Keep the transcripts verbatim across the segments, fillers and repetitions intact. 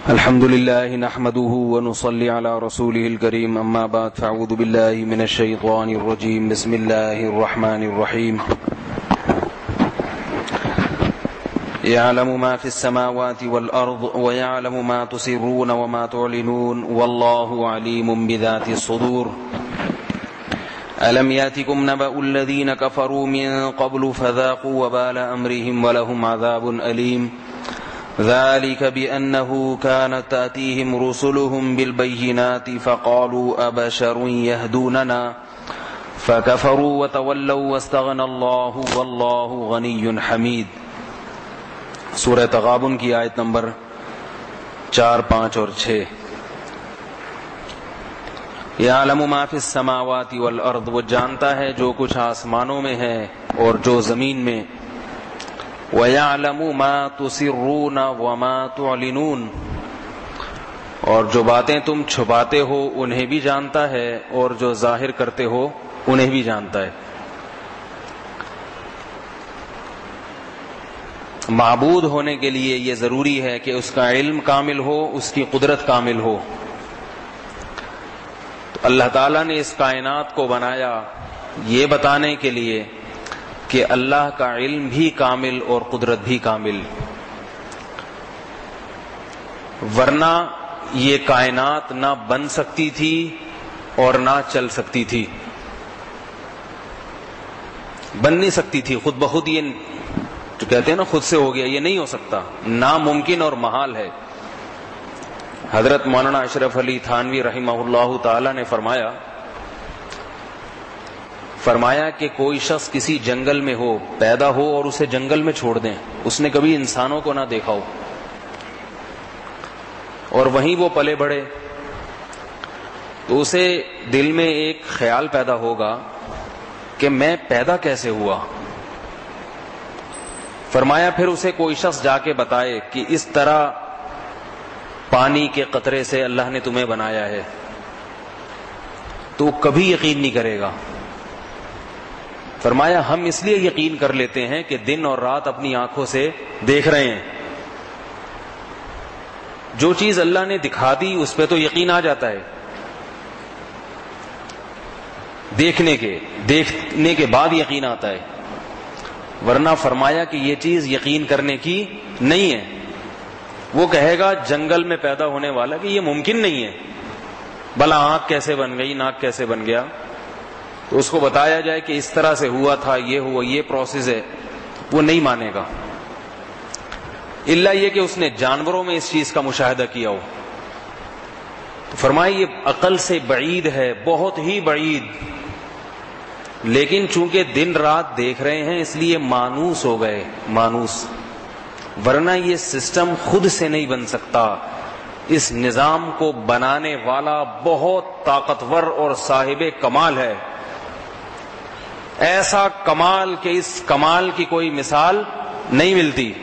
الحمد لله نحمده ونصلي على رسوله الكريم أما بعد فأعوذ بالله من الشيطان الرجيم بسم الله الرحمن الرحيم يعلم ما في السماوات والأرض ويعلم ما تسرون وما تعلنون والله عليم بذات الصدور ألم يأتكم نبأ الذين كفروا من قبل فذاقوا وبال أمرهم ولهم عذاب أليم ذلك بأنه كانت تأتيهم رسلهم بالبينات فقالوا أبشر يهدوننا فكفروا وتولوا واستغنى الله والله غني حميد. سورہ تغابن کی آیت نمبر چار پانچ اور چھ. یعلم ما فی السماوات والارض، وہ جانتا ہے جو کچھ آسمانوں میں ہے اور جو زمین میں. وَيَعْلَمُ مَا تُسِرُّونَ وَمَا تُعْلِنُونَ، اور جو باتیں تم چھپاتے ہو انہیں بھی جانتا ہے اور جو ظاہر کرتے ہو انہیں بھی جانتا ہے. معبود ہونے کے لیے یہ ضروری ہے کہ اس کا علم کامل ہو، اس کی قدرت کامل ہو. تو اللہ تعالیٰ نے اس کائنات کو بنایا یہ بتانے کے لیے کہ اللہ کا علم بھی کامل اور قدرت بھی کامل، ورنہ یہ کائنات نہ بن سکتی تھی اور نہ چل سکتی تھی. بن نہیں سکتی تھی خود بخود، یہ جو کہتے ہیں نا خود سے ہو گیا، یہ نہیں ہو سکتا، ناممکن اور محال ہے. حضرت مولانا اشرف علی تھانوی رحمہ اللہ تعالی نے فرمایا فرمایا کہ کوئی شخص کسی جنگل میں ہو، پیدا ہو اور اسے جنگل میں چھوڑ دیں، اس نے کبھی انسانوں کو نہ دیکھا ہو اور وہیں وہ پلے بڑھے، تو اسے دل میں ایک خیال پیدا ہوگا کہ میں پیدا کیسے ہوا. فرمایا پھر اسے کوئی شخص جا کے بتائے کہ اس طرح پانی کے قطرے سے اللہ نے تمہیں بنایا ہے، تو کبھی یقین نہیں کرے گا. فرمایا ہم اس لیے یقین کر لیتے ہیں کہ دن اور رات اپنی آنکھوں سے دیکھ رہے ہیں. جو چیز اللہ نے دکھا دی اس پہ تو یقین آ جاتا ہے، دیکھنے کے دیکھنے کے بعد یقین آتا ہے. ورنہ فرمایا کہ یہ چیز یقین کرنے کی نہیں ہے. وہ کہے گا جنگل میں پیدا ہونے والا کہ یہ ممکن نہیں ہے، بھلا آنکھ کیسے بن گئی، ناک کیسے بن گیا. تو اس کو بتایا جائے کہ اس طرح سے ہوا تھا، یہ ہوا، یہ پروسیس ہے، وہ نہیں مانے گا، الا یہ کہ اس نے جانوروں میں اس چیز کا مشاہدہ کیا ہو. تو فرمایا یہ عقل سے بعید ہے، بہت ہی بعید. لیکن چونکہ دن رات دیکھ رہے ہیں اس لیے مانوس ہو گئے، مانوس. ورنہ یہ سسٹم خود سے نہیں بن سکتا. اس نظام کو بنانے والا بہت طاقتور اور صاحب کمال ہے، ایسا کمال کہ اس کمال کی کوئی مثال نہیں ملتی،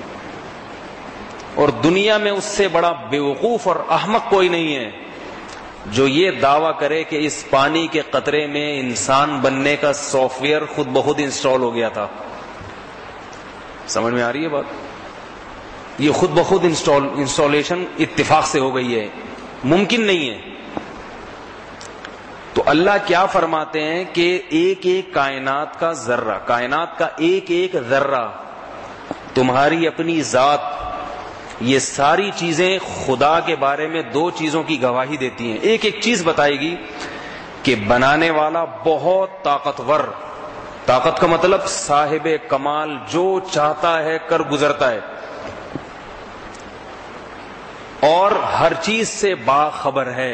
اور دنیا میں اس سے بڑا بیوقوف اور احمق کوئی نہیں ہے جو یہ دعویٰ کرے کہ اس پانی کے قطرے میں انسان بننے کا سافٹ ویئر خود بخود انسٹال ہو گیا تھا. سمجھ میں آ رہی ہے بات؟ یہ خود بخود انسٹال انسٹالیشن اتفاق سے ہو گئی ہے، ممکن نہیں ہے. تو اللہ کیا فرماتے ہیں کہ ایک ایک کائنات کا ذرہ، کائنات کا ایک ایک ذرہ، تمہاری اپنی ذات، یہ ساری چیزیں خدا کے بارے میں دو چیزوں کی گواہی دیتی ہیں. ایک ایک چیز بتائے گی کہ بنانے والا بہت طاقتور، طاقت کا مطلب صاحب کمال، جو چاہتا ہے کر گزرتا ہے، اور ہر چیز سے باخبر ہے.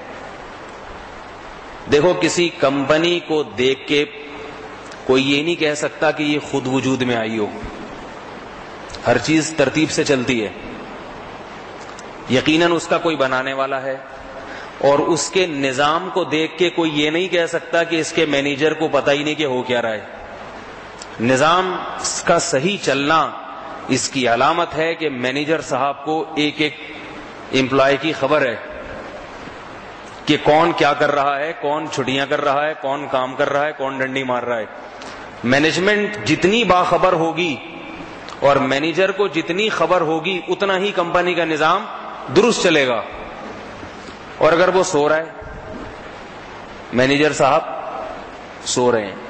دیکھو کسی کمپنی کو دیکھ کے کوئی یہ نہیں کہہ سکتا کہ یہ خود وجود میں آئی ہو. ہر چیز ترتیب سے چلتی ہے، یقیناً اس کا کوئی بنانے والا ہے. اور اس کے نظام کو دیکھ کے کوئی یہ نہیں کہہ سکتا کہ اس کے مینیجر کو پتہ ہی نہیں کہ ہو کیا رہا ہے. نظام کا صحیح چلنا اس کی علامت ہے کہ مینیجر صاحب کو ایک ایک امپلائی کی خبر ہے کہ کون کیا کر رہا ہے، کون چھٹیاں کر رہا ہے، کون کام کر رہا ہے، کون ڈنڈی مار رہا ہے. مینجمنٹ جتنی باخبر ہوگی اور مینیجر کو جتنی خبر ہوگی اتنا ہی کمپنی کا نظام درست چلے گا. اور اگر وہ سو رہا ہے, مینیجر صاحب سو رہے ہیں,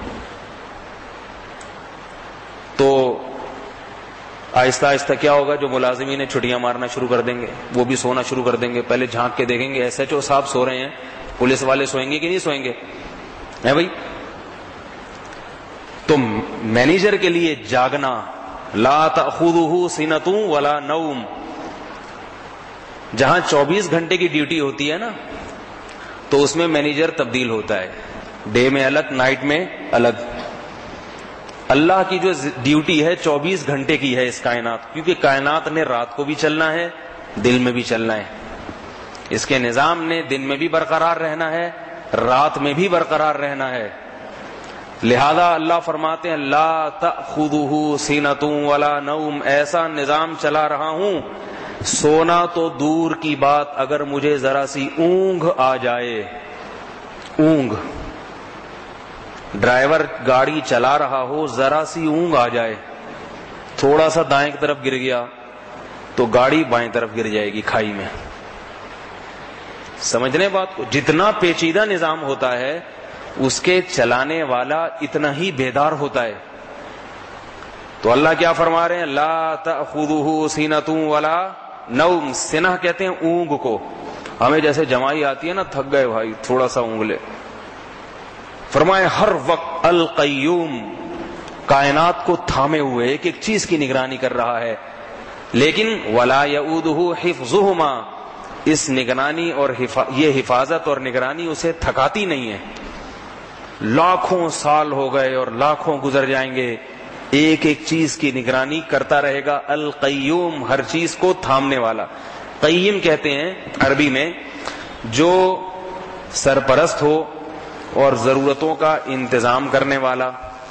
تو آہستہ آہستہ کیا ہوگا, جو ملازمین ہیں چھٹیاں مارنا شروع کر دیں گے, وہ بھی سونا شروع کر دیں گے. پہلے جھانک کے دیکھیں گے ایس ایچ او صاحب سو رہے ہیں, پولیس والے سوئیں گے کہ نہیں سوئیں گے, ہے بھائی. تو مینیجر کے لیے جاگنا, لا تأخذہ سنۃ ولا نوم, جہاں چوبیس گھنٹے کی ڈیوٹی ہوتی ہے نا, تو اس میں مینیجر تبدیل ہوتا ہے, ڈے میں الگ, نائٹ میں الگ. اللہ کی جو ڈیوٹی ہے چوبیس گھنٹے کی ہے اس کائنات, کیونکہ کائنات نے رات کو بھی چلنا ہے, دن میں بھی چلنا ہے. اس کے نظام نے دن میں بھی برقرار رہنا ہے, رات میں بھی برقرار رہنا ہے. لہذا اللہ فرماتے ہیں لا تأخذہ سنۃ ولا نوم, ایسا نظام چلا رہا ہوں, سونا تو دور کی بات, اگر مجھے ذرا سی اونگ آ جائے, اونگ, ڈرائیور گاڑی چلا رہا ہو, ذرا سی اونگ آ جائے, تھوڑا سا دائیں کی طرف گر گیا تو گاڑی بائیں طرف گر جائے گی کھائی میں. سمجھنے بات کو, جتنا پیچیدہ نظام ہوتا ہے اس کے چلانے والا اتنا ہی بیدار ہوتا ہے. تو اللہ کیا فرما رہے ہیں, لا تأخذہ سنۃ ولا نوم. سنہ کہتے ہیں اونگ کو, ہمیں جیسے جمائی آتی ہے نا, تھک گئے بھائی تھوڑا سا اونگ لے. فرمائے ہر وقت القیوم, کائنات کو تھامے ہوئے ایک ایک چیز کی نگرانی کر رہا ہے. لیکن ولا یعودہ حفظہما, اس نگرانی اور یہ حفاظت اور نگرانی اسے تھکاتی نہیں ہے. لاکھوں سال ہو گئے اور لاکھوں گزر جائیں گے, ایک ایک چیز کی نگرانی کرتا رہے گا. القیوم, ہر چیز کو تھامنے والا. قیم کہتے ہیں عربی میں جو سرپرست ہو اور ضرورتوں کا انتظام کرنے والا.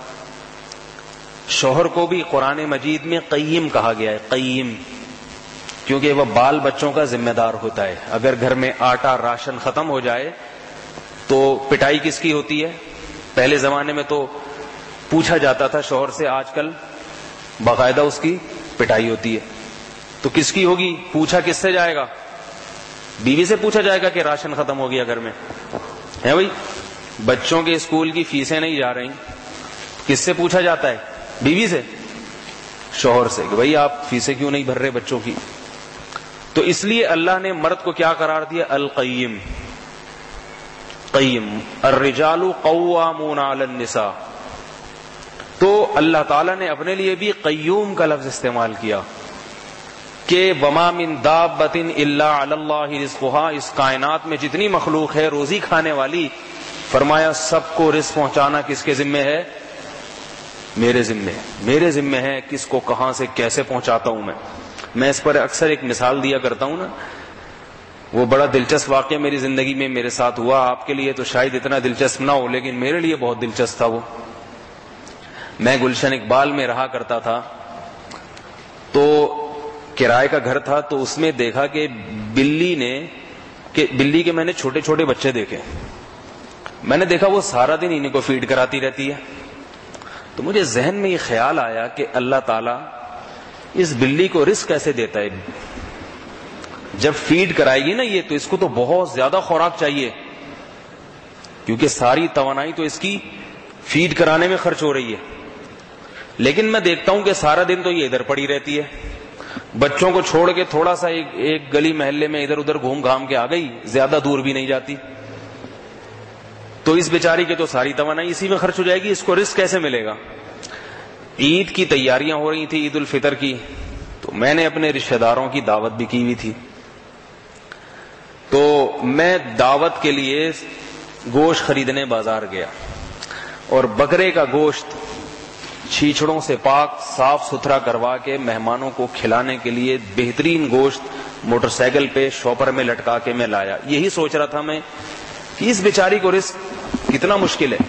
شوہر کو بھی قرآن مجید میں قیم کہا گیا ہے, قیم, کیونکہ وہ بال بچوں کا ذمہ دار ہوتا ہے. اگر گھر میں آٹا راشن ختم ہو جائے تو پٹائی کس کی ہوتی ہے؟ پہلے زمانے میں تو پوچھا جاتا تھا شوہر سے, آج کل باقاعدہ اس کی پٹائی ہوتی ہے. تو کس کی ہوگی؟ پوچھا کس سے جائے گا؟ بیوی سے پوچھا جائے گا کہ راشن ختم ہو گیا گھر میں, ہے بھائی. بچوں کے اسکول کی فیسیں نہیں جا رہی, کس سے پوچھا جاتا ہے؟ بیوی سے, شوہر سے, کہ بھائی آپ فیسیں کیوں نہیں بھر رہے بچوں کی. تو اس لیے اللہ نے مرد کو کیا قرار دیا؟ القیم. قیم, الرجال قوامون علی النساء. تو اللہ تعالیٰ نے اپنے لیے بھی قیوم کا لفظ استعمال کیا کہ وما من دابۃ الا علی اللہ رزقها, اس کائنات میں جتنی مخلوق ہے روزی کھانے والی, فرمایا سب کو رزق پہنچانا کس کے ذمہ ہے؟ میرے ذمہ ہے. میرے ذمہ ہے کس کو کہاں سے کیسے پہنچاتا ہوں میں. میں اس پر اکثر ایک مثال دیا کرتا ہوں نا, وہ بڑا دلچسپ واقعہ میری زندگی میں میرے ساتھ ہوا. آپ کے لیے تو شاید اتنا دلچسپ نہ ہو, لیکن میرے لیے بہت دلچسپ تھا وہ. میں گلشن اقبال میں رہا کرتا تھا, تو کرائے کا گھر تھا, تو اس میں دیکھا کہ بلی نے کہ بلی کے میں نے چھوٹے چھوٹے بچے دیکھے. میں نے دیکھا وہ سارا دن انہیں کو فیڈ کراتی رہتی ہے. تو مجھے ذہن میں یہ خیال آیا کہ اللہ تعالیٰ اس بلی کو رزق کیسے دیتا ہے؟ جب فیڈ کرائے گی نا یہ, تو اس کو تو بہت زیادہ خوراک چاہیے, کیونکہ ساری توانائی تو اس کی فیڈ کرانے میں خرچ ہو رہی ہے. لیکن میں دیکھتا ہوں کہ سارا دن تو یہ ادھر پڑی رہتی ہے, بچوں کو چھوڑ کے تھوڑا سا ایک, ایک گلی محلے میں ادھر ادھر گھوم گھام کے آ گئی, زیادہ دور بھی نہیں جاتی. تو اس بیچاری کے تو ساری توانائی اسی میں خرچ ہو جائے گی, اس کو رزق کیسے ملے گا؟ عید کی تیاریاں ہو رہی تھی, عید الفطر کی, تو میں نے اپنے رشتہ داروں کی دعوت بھی کی ہوئی تھی. تو میں دعوت کے لیے گوشت خریدنے بازار گیا, اور بکرے کا گوشت چھیچڑوں سے پاک صاف ستھرا کروا کے مہمانوں کو کھلانے کے لیے بہترین گوشت موٹر سائیکل پہ شاپر میں لٹکا کے میں لایا. یہی سوچ رہا تھا میں کہ اس بیچاری کو رزق کتنا مشکل ہے.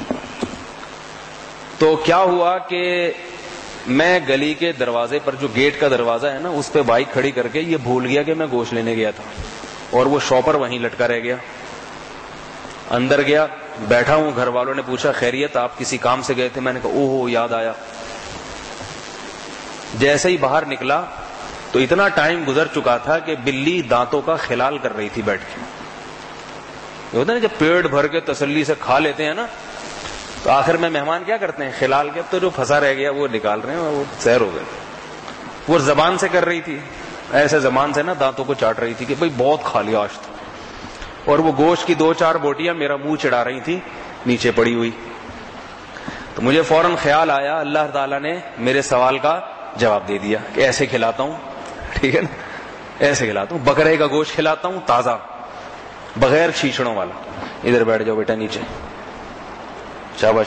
تو کیا ہوا کہ میں گلی کے دروازے پر, جو گیٹ کا دروازہ ہے نا, اس پہ بائک کھڑی کر کے یہ بھول گیا کہ میں گوشت لینے گیا تھا, اور وہ شاپر وہیں لٹکا رہ گیا. اندر گیا, بیٹھا ہوں, گھر والوں نے پوچھا خیریت, آپ کسی کام سے گئے تھے؟ میں نے کہا اوہ یاد آیا. جیسے ہی باہر نکلا تو اتنا ٹائم گزر چکا تھا کہ بلی دانتوں کا خلال کر رہی تھی بیٹھ کے. یہ ہوتا ہے نا جب پیٹ بھر کے تسلی سے کھا لیتے ہیں نا, تو آخر میں مہمان کیا کرتے ہیں, خلال کے اب تو جو پھنسا رہ گیا وہ نکال رہے ہیں, وہ سیر ہو گئے. وہ زبان سے کر رہی تھی, ایسے زبان سے نا دانتوں کو چاٹ رہی تھی کہ بھئی بہت کھا لیا آج تو, اور وہ گوشت کی دو چار بوٹیاں میرا منہ چڑھا رہی تھی نیچے پڑی ہوئی. تو مجھے فوراً خیال آیا اللہ تعالیٰ نے میرے سوال کا جواب دے دیا کہ ایسے کھلاتا ہوں, ٹھیک ہے نا, ایسے کھلاتا ہوں, بکرے کا گوشت کھلاتا ہوں تازہ بغیر چھیچڑوں والا. ادھر بیٹھ جاؤ بیٹا نیچے, شاباش.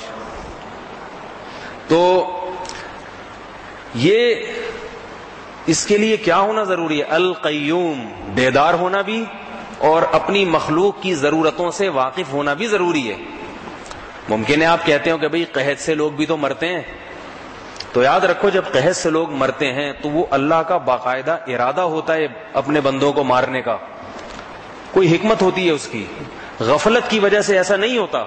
تو یہ اس کے لیے کیا ہونا ضروری ہے؟ القیوم, بیدار ہونا بھی اور اپنی مخلوق کی ضرورتوں سے واقف ہونا بھی ضروری ہے. ممکن ہے آپ کہتے ہو کہ بھئی قحط سے لوگ بھی تو مرتے ہیں, تو یاد رکھو جب قحط سے لوگ مرتے ہیں تو وہ اللہ کا باقاعدہ ارادہ ہوتا ہے اپنے بندوں کو مارنے کا, کوئی حکمت ہوتی ہے اس کی. غفلت کی وجہ سے ایسا نہیں ہوتا.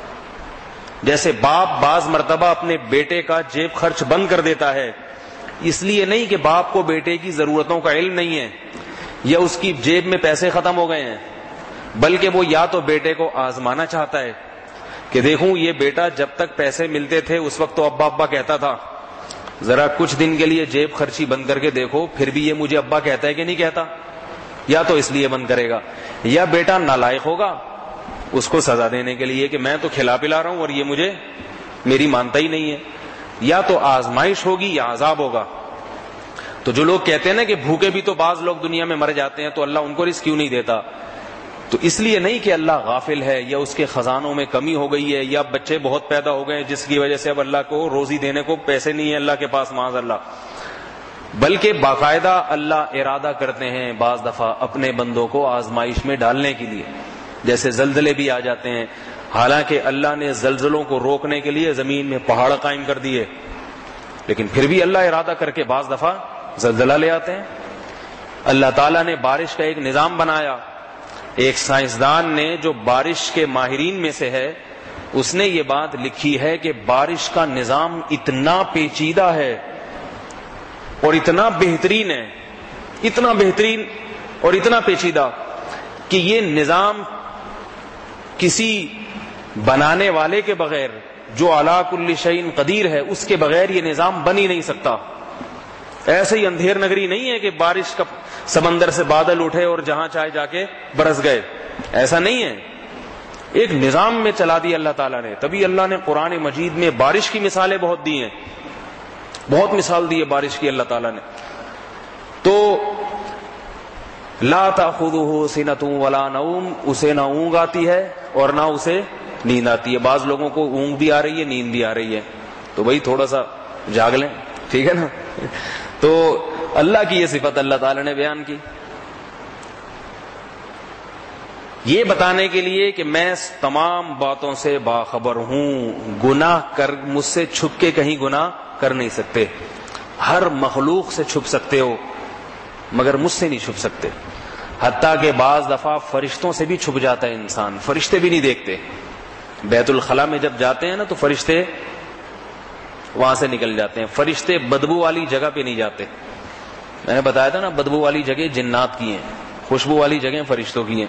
جیسے باپ بعض مرتبہ اپنے بیٹے کا جیب خرچ بند کر دیتا ہے, اس لیے نہیں کہ باپ کو بیٹے کی ضرورتوں کا علم نہیں ہے یا اس کی جیب میں پیسے ختم ہو گئے ہیں, بلکہ وہ یا تو بیٹے کو آزمانا چاہتا ہے کہ دیکھوں یہ بیٹا جب تک پیسے ملتے تھے اس وقت تو ابا ابا کہتا تھا, ذرا کچھ دن کے لیے جیب خرچی بند کر کے دیکھو پھر بھی یہ مجھے ابا کہتا ہے کہ نہیں کہتا. یا تو اس لیے بند کرے گا, یا بیٹا نالائق ہوگا اس کو سزا دینے کے لیے کہ میں تو کھلا پلا رہا ہوں اور یہ مجھے میری مانتا ہی نہیں ہے. یا تو آزمائش ہوگی یا عذاب ہوگا. تو جو لوگ کہتے ہیں نا کہ بھوکے بھی تو بعض لوگ دنیا میں مر جاتے ہیں تو اللہ ان کو رزق کیوں نہیں دیتا, تو اس لیے نہیں کہ اللہ غافل ہے یا اس کے خزانوں میں کمی ہو گئی ہے یا بچے بہت پیدا ہو گئے جس کی وجہ سے اب اللہ کو روزی دینے کو پیسے نہیں ہیں اللہ کے پاس معاذ اللہ, بلکہ باقاعدہ اللہ ارادہ کرتے ہیں بعض دفعہ اپنے بندوں کو آزمائش میں ڈالنے کے لیے. جیسے زلزلے بھی آ جاتے ہیں, حالانکہ اللہ نے زلزلوں کو روکنے کے لیے زمین میں پہاڑ قائم کر دیے, لیکن پھر بھی اللہ ارادہ کر کے بعض دفعہ زلزلہ لے آتے ہیں. اللہ تعالیٰ نے بارش کا ایک نظام بنایا. ایک سائنسدان نے جو بارش کے ماہرین میں سے ہے, اس نے یہ بات لکھی ہے کہ بارش کا نظام اتنا پیچیدہ ہے اور اتنا بہترین ہے, اتنا بہترین اور اتنا پیچیدہ کہ یہ نظام کسی بنانے والے کے بغیر, جو علی کل شیء قدیر ہے, اس کے بغیر یہ نظام بن ہی نہیں سکتا. ایسے ہی اندھیر نگری نہیں ہے کہ بارش کا سمندر سے بادل اٹھے اور جہاں چاہے جا کے برس گئے, ایسا نہیں ہے. ایک نظام میں چلا دیا اللہ تعالیٰ نے. تبھی اللہ نے قرآن مجید میں بارش کی مثالیں بہت دی ہیں, بہت مثال دی ہے بارش کی اللہ تعالیٰ نے. تو لا تأخذہ سنۃ ولا نوم, اسے نہ اونگ آتی ہے اور نہ اسے نیند آتی ہے. بعض لوگوں کو اونگ بھی آ رہی ہے نیند بھی آ رہی ہے, تو بھائی تھوڑا سا جاگ لیں, ٹھیک ہے نا. تو اللہ کی یہ صفت اللہ تعالی نے بیان کی یہ بتانے کے لیے کہ میں تمام باتوں سے باخبر ہوں, گناہ کر مجھ سے چھپ کے کہیں گناہ کر نہیں سکتے. ہر مخلوق سے چھپ سکتے ہو مگر مجھ سے نہیں چھپ سکتے. حتیٰ کہ بعض دفعہ فرشتوں سے بھی چھپ جاتا ہے انسان, فرشتے بھی نہیں دیکھتے. بیت الخلاء میں جب جاتے ہیں نا تو فرشتے وہاں سے نکل جاتے ہیں. فرشتے بدبو والی جگہ پہ نہیں جاتے. میں نے بتایا تھا نا بدبو والی جگہ جنات کی ہیں, خوشبو والی جگہ فرشتوں کی ہیں.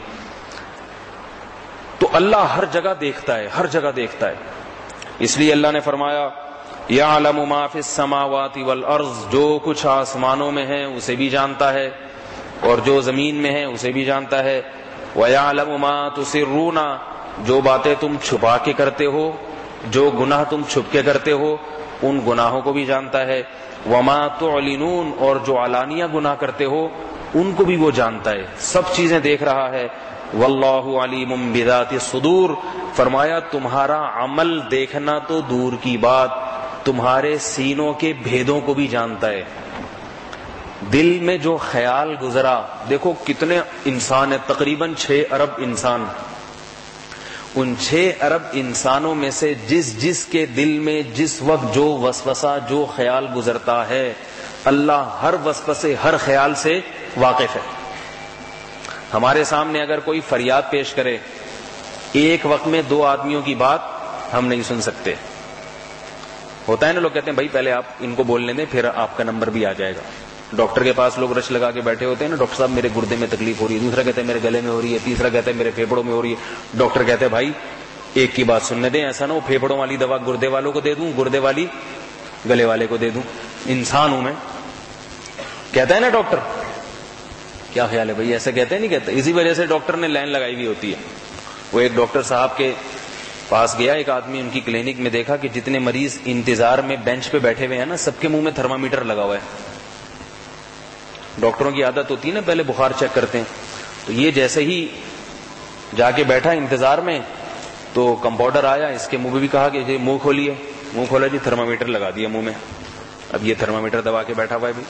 تو اللہ ہر جگہ دیکھتا ہے, ہر جگہ دیکھتا ہے. اس لیے اللہ نے فرمایا یعلم ما فی السماوات والارض, جو کچھ آسمانوں میں ہے اسے بھی جانتا ہے اور جو زمین میں ہے اسے بھی جانتا ہے. وَيَعْلَمُ مَا تُسِرُّونَ, جو باتیں تم چھپا کے کرتے ہو, جو گناہ تم چھپ کے کرتے ہو ان گناہوں کو بھی جانتا ہے. وَمَا تُعْلِنُونَ, اور جو علانیہ گناہ کرتے ہو ان کو بھی وہ جانتا ہے, سب چیزیں دیکھ رہا ہے. وَاللَّهُ عَلِيمٌ بِذَاتِ الصُّدُورِ, فرمایا تمہارا عمل دیکھنا تو دور کی بات, تمہارے سینوں کے بھیدوں کو بھی جانتا ہے. دل میں جو خیال گزرا, دیکھو کتنے انسان ہیں, تقریباً چھ ارب انسان. ان چھ ارب انسانوں میں سے جس جس کے دل میں جس وقت جو وسوسہ جو خیال گزرتا ہے, اللہ ہر وسوسے ہر خیال سے واقف ہے. ہمارے سامنے اگر کوئی فریاد پیش کرے, ایک وقت میں دو آدمیوں کی بات ہم نہیں سن سکتے. ہوتا ہے نا, لوگ کہتے ہیں بھائی پہلے آپ ان کو بولنے دیں پھر آپ کا نمبر بھی آ جائے گا. ڈاکٹر کے پاس لوگ رش لگا کے بیٹھے ہوتے ہیں نا, ڈاکٹر صاحب میرے گردے میں تکلیف ہو رہی ہے, دوسرا کہتے ہیں میرے گلے میں ہو رہی ہے, تیسرا کہتے ہیں میرے پھیپڑوں میں ہو رہی ہے. ڈاکٹر کہتے ہیں بھائی ایک کی بات سننے دیں, ایسا نہ ہو پھیپڑوں والی دوا گردے والوں کو دے دوں, گردے والی گلے والے کو دے دوں, انسان ہوں میں, کہتا ہے نا ڈاکٹر. کیا خیال ہے بھائی, ایسے کہتے ہیں نہیں کہتے؟ اسی وجہ سے ڈاکٹر نے لائن لگائی ہوئی ہوتی ہے. وہ ایک ڈاکٹر صاحب کے پاس گیا ایک آدمی, ان کی کلینک میں دیکھا کہ جتنے مریض انتظار میں بینچ پہ بیٹھے ہوئے ہیں نا, سب کے منہ میں تھرمامیٹر لگا ہوا ہے. ڈاکٹروں کی عادت ہوتی ہے نا پہلے بخار چیک کرتے ہیں, تو یہ جیسے ہی جا کے بیٹھا انتظار میں تو کمپاؤنڈر آیا, اس کے منہ میں بھی کہا کہ یہ منہ کھولیے, منہ کھولا جی, تھرمامیٹر لگا دیا منہ میں. اب یہ تھرمامیٹر دبا کے بیٹھا ہوا ہے بھی.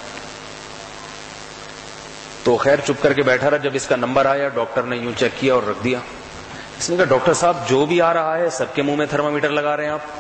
تو خیر چپ کر کے بیٹھا رہا. جب اس کا نمبر آیا ڈاکٹر نے یوں چیک کیا اور رکھ دیا. اس نے کہا ڈاکٹر صاحب جو بھی آ رہا ہے سب کے منہ میں تھرمامیٹر لگا رہے ہیں آپ.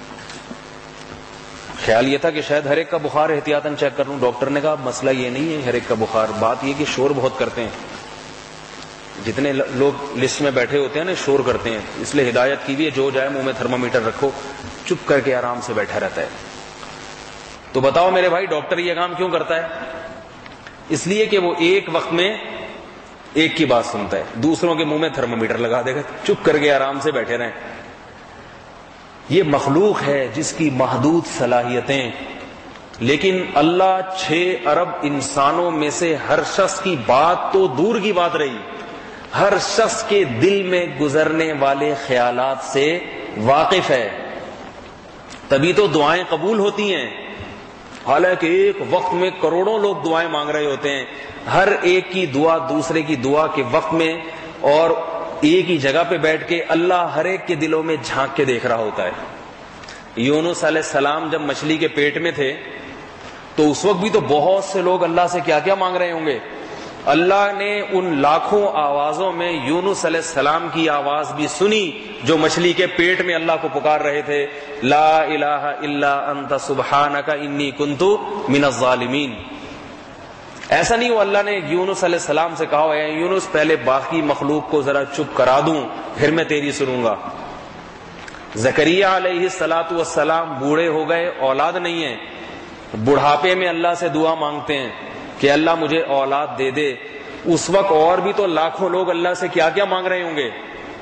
خیال یہ تھا کہ شاید ہر ایک کا بخار احتیاطاً چیک کر لوں. ڈاکٹر نے کہا مسئلہ یہ نہیں ہے ہر ایک کا بخار, بات یہ کہ شور بہت کرتے ہیں. جتنے لوگ لسٹ میں بیٹھے ہوتے ہیں نا شور کرتے ہیں, اس لیے ہدایت کی بھی ہے جو جائے منہ میں تھرمامیٹر رکھو, چپ کر کے آرام سے بیٹھا رہتا ہے. تو بتاؤ میرے بھائی ڈاکٹر یہ کام کیوں کرتا ہے؟ اس لیے کہ وہ ایک وقت میں ایک کی بات سنتا ہے, دوسروں کے منہ میں تھرمامیٹر لگا دے گا, چپ کر کے آرام سے بیٹھے رہیں. یہ مخلوق ہے جس کی محدود صلاحیتیں, لیکن اللہ چھ ارب انسانوں میں سے ہر شخص کی بات تو دور کی بات رہی, ہر شخص کے دل میں گزرنے والے خیالات سے واقف ہے. تبھی تو دعائیں قبول ہوتی ہیں. حالانکہ ایک وقت میں کروڑوں لوگ دعائیں مانگ رہے ہوتے ہیں, ہر ایک کی دعا دوسرے کی دعا کے وقت میں اور ایک ہی جگہ پہ بیٹھ کے اللہ ہر ایک کے دلوں میں جھانک کے دیکھ رہا ہوتا ہے. یونس علیہ السلام جب مچھلی کے پیٹ میں تھے تو اس وقت بھی تو بہت سے لوگ اللہ سے کیا کیا مانگ رہے ہوں گے. اللہ نے ان لاکھوں آوازوں میں یونس علیہ السلام کی آواز بھی سنی جو مچھلی کے پیٹ میں اللہ کو پکار رہے تھے, لا الہ الا انت سبحانک انی کنت من الظالمین. ایسا نہیں ہو اللہ نے یونس علیہ السلام سے کہا ہے یونس پہلے باقی مخلوق کو ذرا چپ کرا دوں پھر میں تیری سنوں گا. زکریا علیہ الصلوۃ والسلام بوڑھے ہو گئے, اولاد نہیں ہے, بڑھاپے میں اللہ سے دعا مانگتے ہیں کہ اللہ مجھے اولاد دے دے. اس وقت اور بھی تو لاکھوں لوگ اللہ سے کیا کیا مانگ رہے ہوں گے.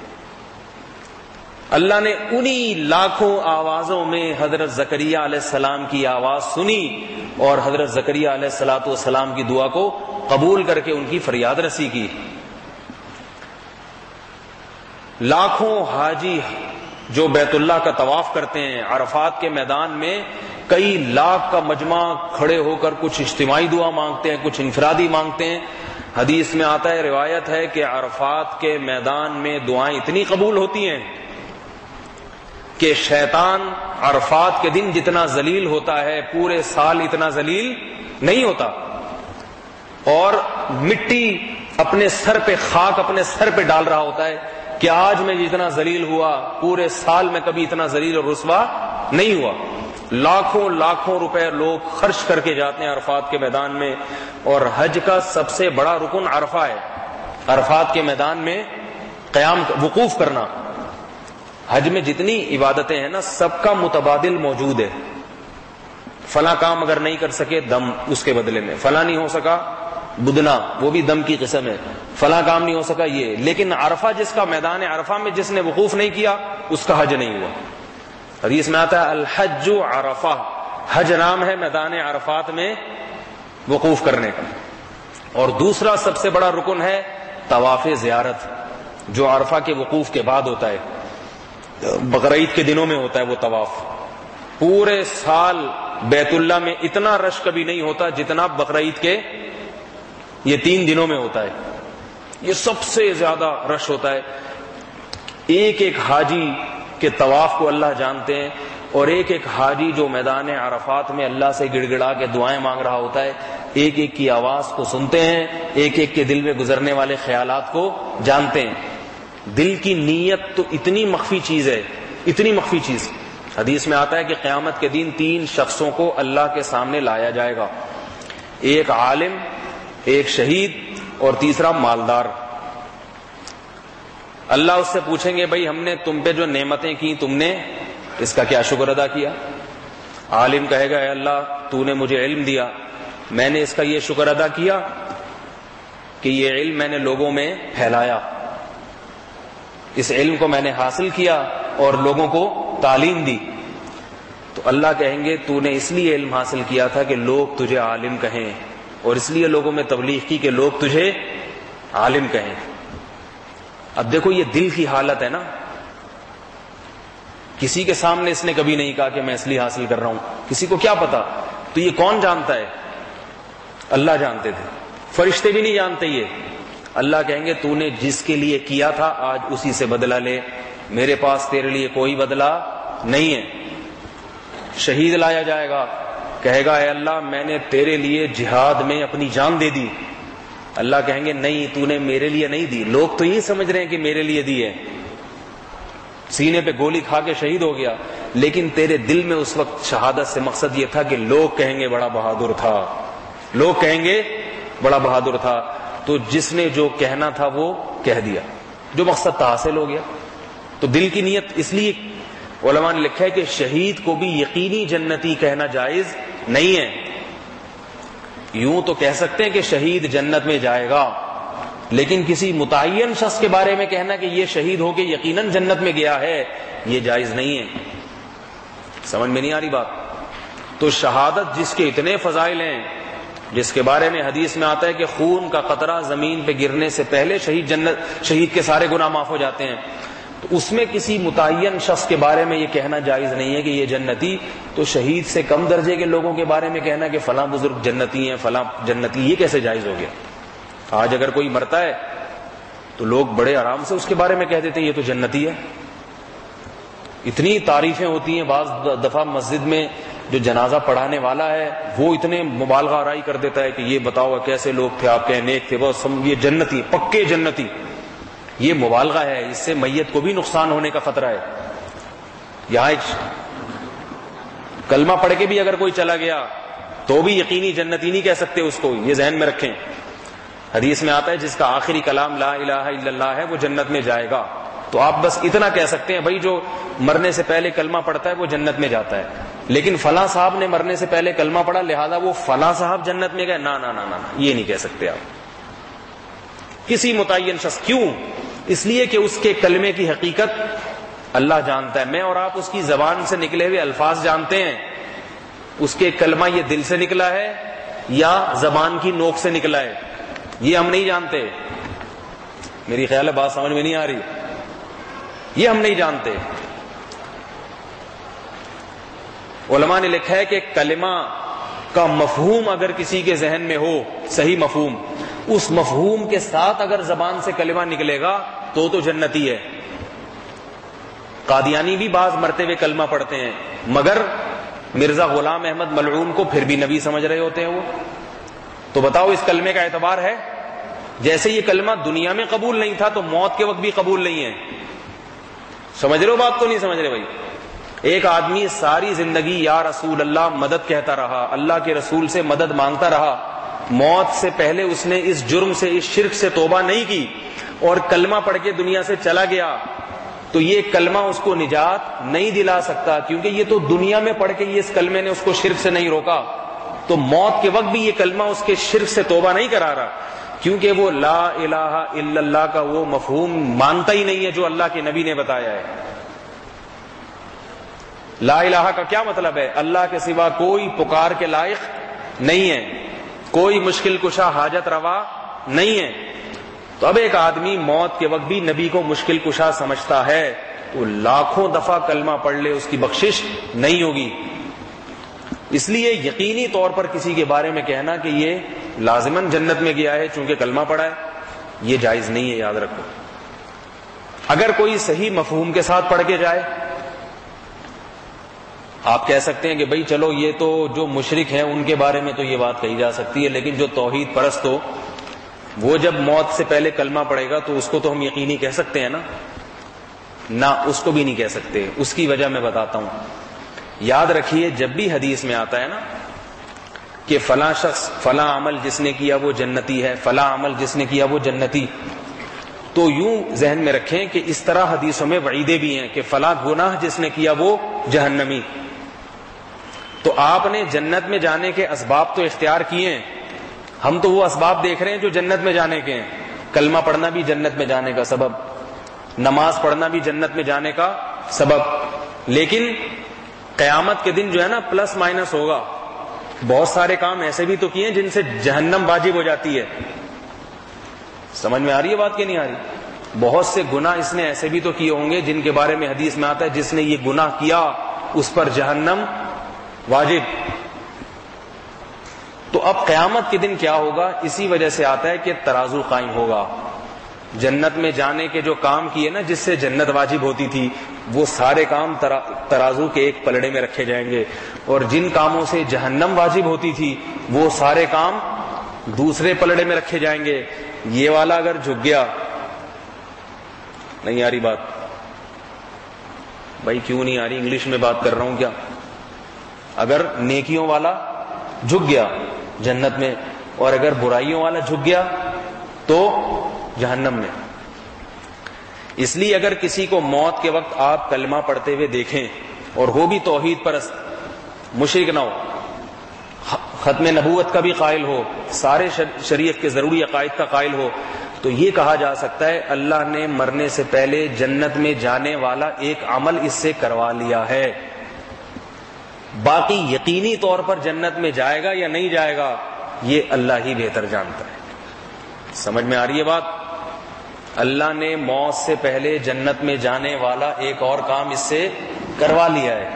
اللہ نے انہی لاکھوں آوازوں میں حضرت زکریا علیہ السلام کی آواز سنی اور حضرت زکریا علیہ الصلوۃ والسلام کی دعا کو قبول کر کے ان کی فریاد رسی کی. لاکھوں حاجی جو بیت اللہ کا طواف کرتے ہیں, عرفات کے میدان میں کئی لاکھ کا مجمع کھڑے ہو کر کچھ اجتماعی دعا مانگتے ہیں, کچھ انفرادی مانگتے ہیں. حدیث میں آتا ہے, روایت ہے کہ عرفات کے میدان میں دعائیں اتنی قبول ہوتی ہیں کہ شیطان عرفات کے دن جتنا ذلیل ہوتا ہے پورے سال اتنا ذلیل نہیں ہوتا, اور مٹی اپنے سر پہ, خاک اپنے سر پہ ڈال رہا ہوتا ہے کہ آج میں جتنا ذلیل ہوا پورے سال میں کبھی اتنا ذلیل اور رسوا نہیں ہوا. لاکھوں لاکھوں روپے لوگ خرچ کر کے جاتے ہیں عرفات کے میدان میں, اور حج کا سب سے بڑا رکن عرفہ ہے. عرفات کے میدان میں قیام وقوف کرنا. حج میں جتنی عبادتیں ہیں نا سب کا متبادل موجود ہے. فلاں کام اگر نہیں کر سکے دم اس کے بدلے میں, فلاں نہیں ہو سکا بدنا وہ بھی دم کی قسم ہے, فلاں کام نہیں ہو سکا یہ. لیکن عرفہ جس کا میدان عرفہ میں جس نے وقوف نہیں کیا اس کا حج نہیں ہوا. حدیث میں آتا ہے الحج عرفہ, حج نام ہے میدان عرفات میں وقوف کرنے کا. اور دوسرا سب سے بڑا رکن ہے طواف زیارت, جو عرفہ کے وقوف کے بعد ہوتا ہے, بقرعید کے دنوں میں ہوتا ہے وہ طواف. پورے سال بیت اللہ میں اتنا رش کبھی نہیں ہوتا جتنا بقرعید کے یہ تین دنوں میں ہوتا ہے. یہ سب سے زیادہ رش ہوتا ہے. ایک ایک حاجی کے طواف کو اللہ جانتے ہیں, اور ایک ایک حاجی جو میدان عرفات میں اللہ سے گڑ گڑا کے دعائیں مانگ رہا ہوتا ہے, ایک ایک کی آواز کو سنتے ہیں, ایک ایک کے دل میں گزرنے والے خیالات کو جانتے ہیں. دل کی نیت تو اتنی مخفی چیز ہے, اتنی مخفی چیز. حدیث میں آتا ہے کہ قیامت کے دن تین شخصوں کو اللہ کے سامنے لایا جائے گا, ایک عالم, ایک شہید اور تیسرا مالدار. اللہ اس سے پوچھیں گے بھائی ہم نے تم پہ جو نعمتیں کی تم نے اس کا کیا شکر ادا کیا؟ عالم کہے گا اے اللہ تو نے مجھے علم دیا, میں نے اس کا یہ شکر ادا کیا کہ یہ علم میں نے لوگوں میں پھیلایا، اس علم کو میں نے حاصل کیا اور لوگوں کو تعلیم دی. تو اللہ کہیں گے تو نے اس لیے علم حاصل کیا تھا کہ لوگ تجھے عالم کہیں، اور اس لیے لوگوں میں تبلیغ کی کہ لوگ تجھے عالم کہیں. اب دیکھو یہ دل کی حالت ہے نا، کسی کے سامنے اس نے کبھی نہیں کہا کہ میں اس لیے حاصل کر رہا ہوں، کسی کو کیا پتا. تو یہ کون جانتا ہے؟ اللہ جانتے تھے، فرشتے بھی نہیں جانتے. یہ اللہ کہیں گے تو نے جس کے لیے کیا تھا آج اسی سے بدلہ لے، میرے پاس تیرے لیے کوئی بدلہ نہیں ہے. شہید لایا جائے گا، کہے گا اے اللہ میں نے تیرے لیے جہاد میں اپنی جان دے دی. اللہ کہیں گے نہیں، تو نے میرے لیے نہیں دی. لوگ تو یہ سمجھ رہے ہیں کہ میرے لیے دی ہے، سینے پہ گولی کھا کے شہید ہو گیا، لیکن تیرے دل میں اس وقت شہادت سے مقصد یہ تھا کہ لوگ کہیں گے بڑا بہادر تھا، لوگ کہیں گے بڑا بہادر تھا. تو جس نے جو کہنا تھا وہ کہہ دیا، جو مقصد تھا حاصل ہو گیا. تو دل کی نیت، اس لیے علماء نے لکھا ہے کہ شہید کو بھی یقینی جنتی کہنا جائز نہیں ہے. یوں تو کہہ سکتے ہیں کہ شہید جنت میں جائے گا، لیکن کسی متعین شخص کے بارے میں کہنا کہ یہ شہید ہو کے یقیناً جنت میں گیا ہے، یہ جائز نہیں ہے. سمجھ میں نہیں آ رہی بات؟ تو شہادت جس کے اتنے فضائل ہیں، جس کے بارے میں حدیث میں آتا ہے کہ خون کا قطرہ زمین پہ گرنے سے پہلے شہید جنت شہید کے سارے گناہ معاف ہو جاتے ہیں، تو اس میں کسی متعین شخص کے بارے میں یہ کہنا جائز نہیں ہے کہ یہ جنتی. تو شہید سے کم درجے کے لوگوں کے بارے میں کہنا کہ فلاں بزرگ جنتی ہیں، فلاں جنتی، یہ کیسے جائز ہو گیا؟ آج اگر کوئی مرتا ہے تو لوگ بڑے آرام سے اس کے بارے میں کہہ دیتے ہیں یہ تو جنتی ہے. اتنی تعریفیں ہوتی ہیں. بعض دفعہ مسجد میں جو جنازہ پڑھانے والا ہے وہ اتنے مبالغہ آرائی کر دیتا ہے کہ یہ بتاؤ کیسے لوگ تھے آپ کے، نیک تھے، بس یہ جنتی، پکے جنتی. یہ مبالغہ ہے، اس سے میت کو بھی نقصان ہونے کا خطرہ ہے. یہاں ایک کلمہ پڑھ کے بھی اگر کوئی چلا گیا تو بھی یقینی جنتی نہیں کہہ سکتے اس کو، یہ ذہن میں رکھیں. حدیث میں آتا ہے جس کا آخری کلام لا الہ الا اللہ ہے وہ جنت میں جائے گا. تو آپ بس اتنا کہہ سکتے ہیں بھائی جو مرنے سے پہلے کلمہ پڑھتا ہے وہ جنت میں جاتا ہے، لیکن فلاں صاحب نے مرنے سے پہلے کلمہ پڑھا لہذا وہ فلاں صاحب جنت میں گئے، نہ نہ نہ نہ یہ نہیں کہہ سکتے آپ کسی متعین شخص. کیوں؟ اس لیے کہ اس کے کلمے کی حقیقت اللہ جانتا ہے. میں اور آپ اس کی زبان سے نکلے ہوئے الفاظ جانتے ہیں، اس کے کلمہ یہ دل سے نکلا ہے یا زبان کی نوک سے نکلا ہے، یہ ہم نہیں جانتے. میری خیال ہے بات سمجھ میں نہیں آ رہی، یہ ہم نہیں جانتے. علماء نے لکھا ہے کہ کلمہ کا مفہوم اگر کسی کے ذہن میں ہو، صحیح مفہوم، اس مفہوم کے ساتھ اگر زبان سے کلمہ نکلے گا تو تو جنتی ہے. قادیانی بھی بعض مرتے ہوئے کلمہ پڑھتے ہیں، مگر مرزا غلام احمد ملعون کو پھر بھی نبی سمجھ رہے ہوتے ہیں وہ. تو بتاؤ اس کلمے کا اعتبار ہے؟ جیسے یہ کلمہ دنیا میں قبول نہیں تھا تو موت کے وقت بھی قبول نہیں ہے. سمجھ رہے ہو بات کو؟ نہیں سمجھ رہے بھائی؟ ایک آدمی ساری زندگی یا رسول اللہ مدد کہتا رہا، اللہ کے رسول سے مدد مانگتا رہا، موت سے پہلے اس نے اس جرم سے، اس شرک سے توبہ نہیں کی اور کلمہ پڑھ کے دنیا سے چلا گیا، تو یہ کلمہ اس کو نجات نہیں دلا سکتا، کیونکہ یہ تو دنیا میں پڑھ کے یہ اس کلمے نے اس کو شرک سے نہیں روکا. تو موت کے وقت بھی یہ کلمہ اس کے شرک سے توبہ نہیں کرا رہا، کیونکہ وہ لا الہ الا اللہ کا وہ مفہوم مانتا ہی نہیں ہے جو اللہ کے نبی نے بتایا ہے. لا الہ کا کیا مطلب ہے؟ اللہ کے سوا کوئی پکار کے لائق نہیں ہے، کوئی مشکل کشا حاجت روا نہیں ہے. تو اب ایک آدمی موت کے وقت بھی نبی کو مشکل کشا سمجھتا ہے تو لاکھوں دفعہ کلمہ پڑھ لے اس کی بخشش نہیں ہوگی. اس لیے یقینی طور پر کسی کے بارے میں کہنا کہ یہ لازماً جنت میں گیا ہے چونکہ کلمہ پڑھا ہے، یہ جائز نہیں ہے، یاد رکھو. اگر کوئی صحیح مفہوم کے ساتھ پڑھ کے جائے، آپ کہہ سکتے ہیں کہ بھئی چلو یہ تو جو مشرک ہیں ان کے بارے میں تو یہ بات کہی جا سکتی ہے، لیکن جو توحید پرست ہو وہ جب موت سے پہلے کلمہ پڑھے گا تو اس کو تو ہم یقینی کہہ سکتے ہیں نا؟ نہ، اس کو بھی نہیں کہہ سکتے. اس کی وجہ میں بتاتا ہوں. یاد رکھیے جب بھی حدیث میں آتا ہے نا کہ فلاں شخص فلاں عمل جس نے کیا وہ جنتی ہے، فلاں عمل جس نے کیا وہ جنتی، تو یوں ذہن میں رکھیں کہ اس طرح حدیثوں میں وعیدیں بھی ہیں کہ فلاں گناہ جس نے کیا وہ جہنمی. تو آپ نے جنت میں جانے کے اسباب تو اختیار کیے ہیں، ہم تو وہ اسباب دیکھ رہے ہیں جو جنت میں جانے کے ہیں. کلمہ پڑھنا بھی جنت میں جانے کا سبب، نماز پڑھنا بھی جنت میں جانے کا سبب. لیکن قیامت کے دن جو ہے نا پلس مائنس ہوگا. بہت سارے کام ایسے بھی تو کیے ہیں جن سے جہنم واجب ہو جاتی ہے. سمجھ میں آ رہی ہے بات کہ نہیں آ رہی؟ بہت سے گناہ اس نے ایسے بھی تو کیے ہوں گے جن کے بارے میں حدیث میں آتا ہے جس نے یہ گناہ کیا اس پر جہنم واجب. تو اب قیامت کے دن کیا ہوگا؟ اسی وجہ سے آتا ہے کہ ترازو قائم ہوگا. جنت میں جانے کے جو کام کیے نا جس سے جنت واجب ہوتی تھی وہ سارے کام ترازو کے ایک پلڑے میں رکھے جائیں گے، اور جن کاموں سے جہنم واجب ہوتی تھی وہ سارے کام دوسرے پلڑے میں رکھے جائیں گے. یہ والا اگر جھک گیا، نہیں آ رہی بات بھائی؟ کیوں نہیں آ رہی؟ انگلش میں بات کر رہا ہوں کیا؟ اگر نیکیوں والا جھک گیا جنت میں، اور اگر برائیوں والا جھک گیا تو جہنم میں. اس لیے اگر کسی کو موت کے وقت آپ کلمہ پڑھتے ہوئے دیکھیں اور وہ بھی توحید پرست، مشرک نہ ہو، ختم نبوت کا بھی قائل ہو، سارے شریعت کے ضروری عقائد کا قائل ہو، تو یہ کہا جا سکتا ہے اللہ نے مرنے سے پہلے جنت میں جانے والا ایک عمل اس سے کروا لیا ہے. باقی یقینی طور پر جنت میں جائے گا یا نہیں جائے گا یہ اللہ ہی بہتر جانتا ہے. سمجھ میں آ رہی ہے بات؟ اللہ نے موت سے پہلے جنت میں جانے والا ایک اور کام اس سے کروا لیا ہے.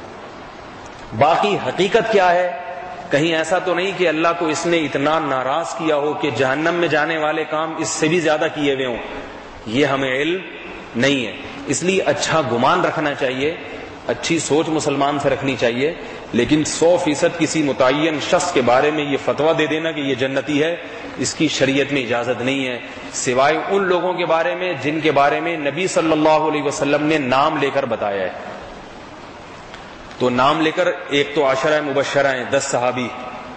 باقی حقیقت کیا ہے؟ کہیں ایسا تو نہیں کہ اللہ کو اس نے اتنا ناراض کیا ہو کہ جہنم میں جانے والے کام اس سے بھی زیادہ کیے ہوئے ہوں. یہ ہمیں علم نہیں ہے. اس لیے اچھا گمان رکھنا چاہیے، اچھی سوچ مسلمان سے رکھنی چاہیے، لیکن سو فیصد کسی متعین شخص کے بارے میں یہ فتویٰ دے دینا کہ یہ جنتی ہے، اس کی شریعت میں اجازت نہیں ہے، سوائے ان لوگوں کے بارے میں جن کے بارے میں نبی صلی اللہ علیہ وسلم نے نام لے کر بتایا ہے. تو نام لے کر، ایک تو عشرہ مبشرہ ہیں، دس صحابی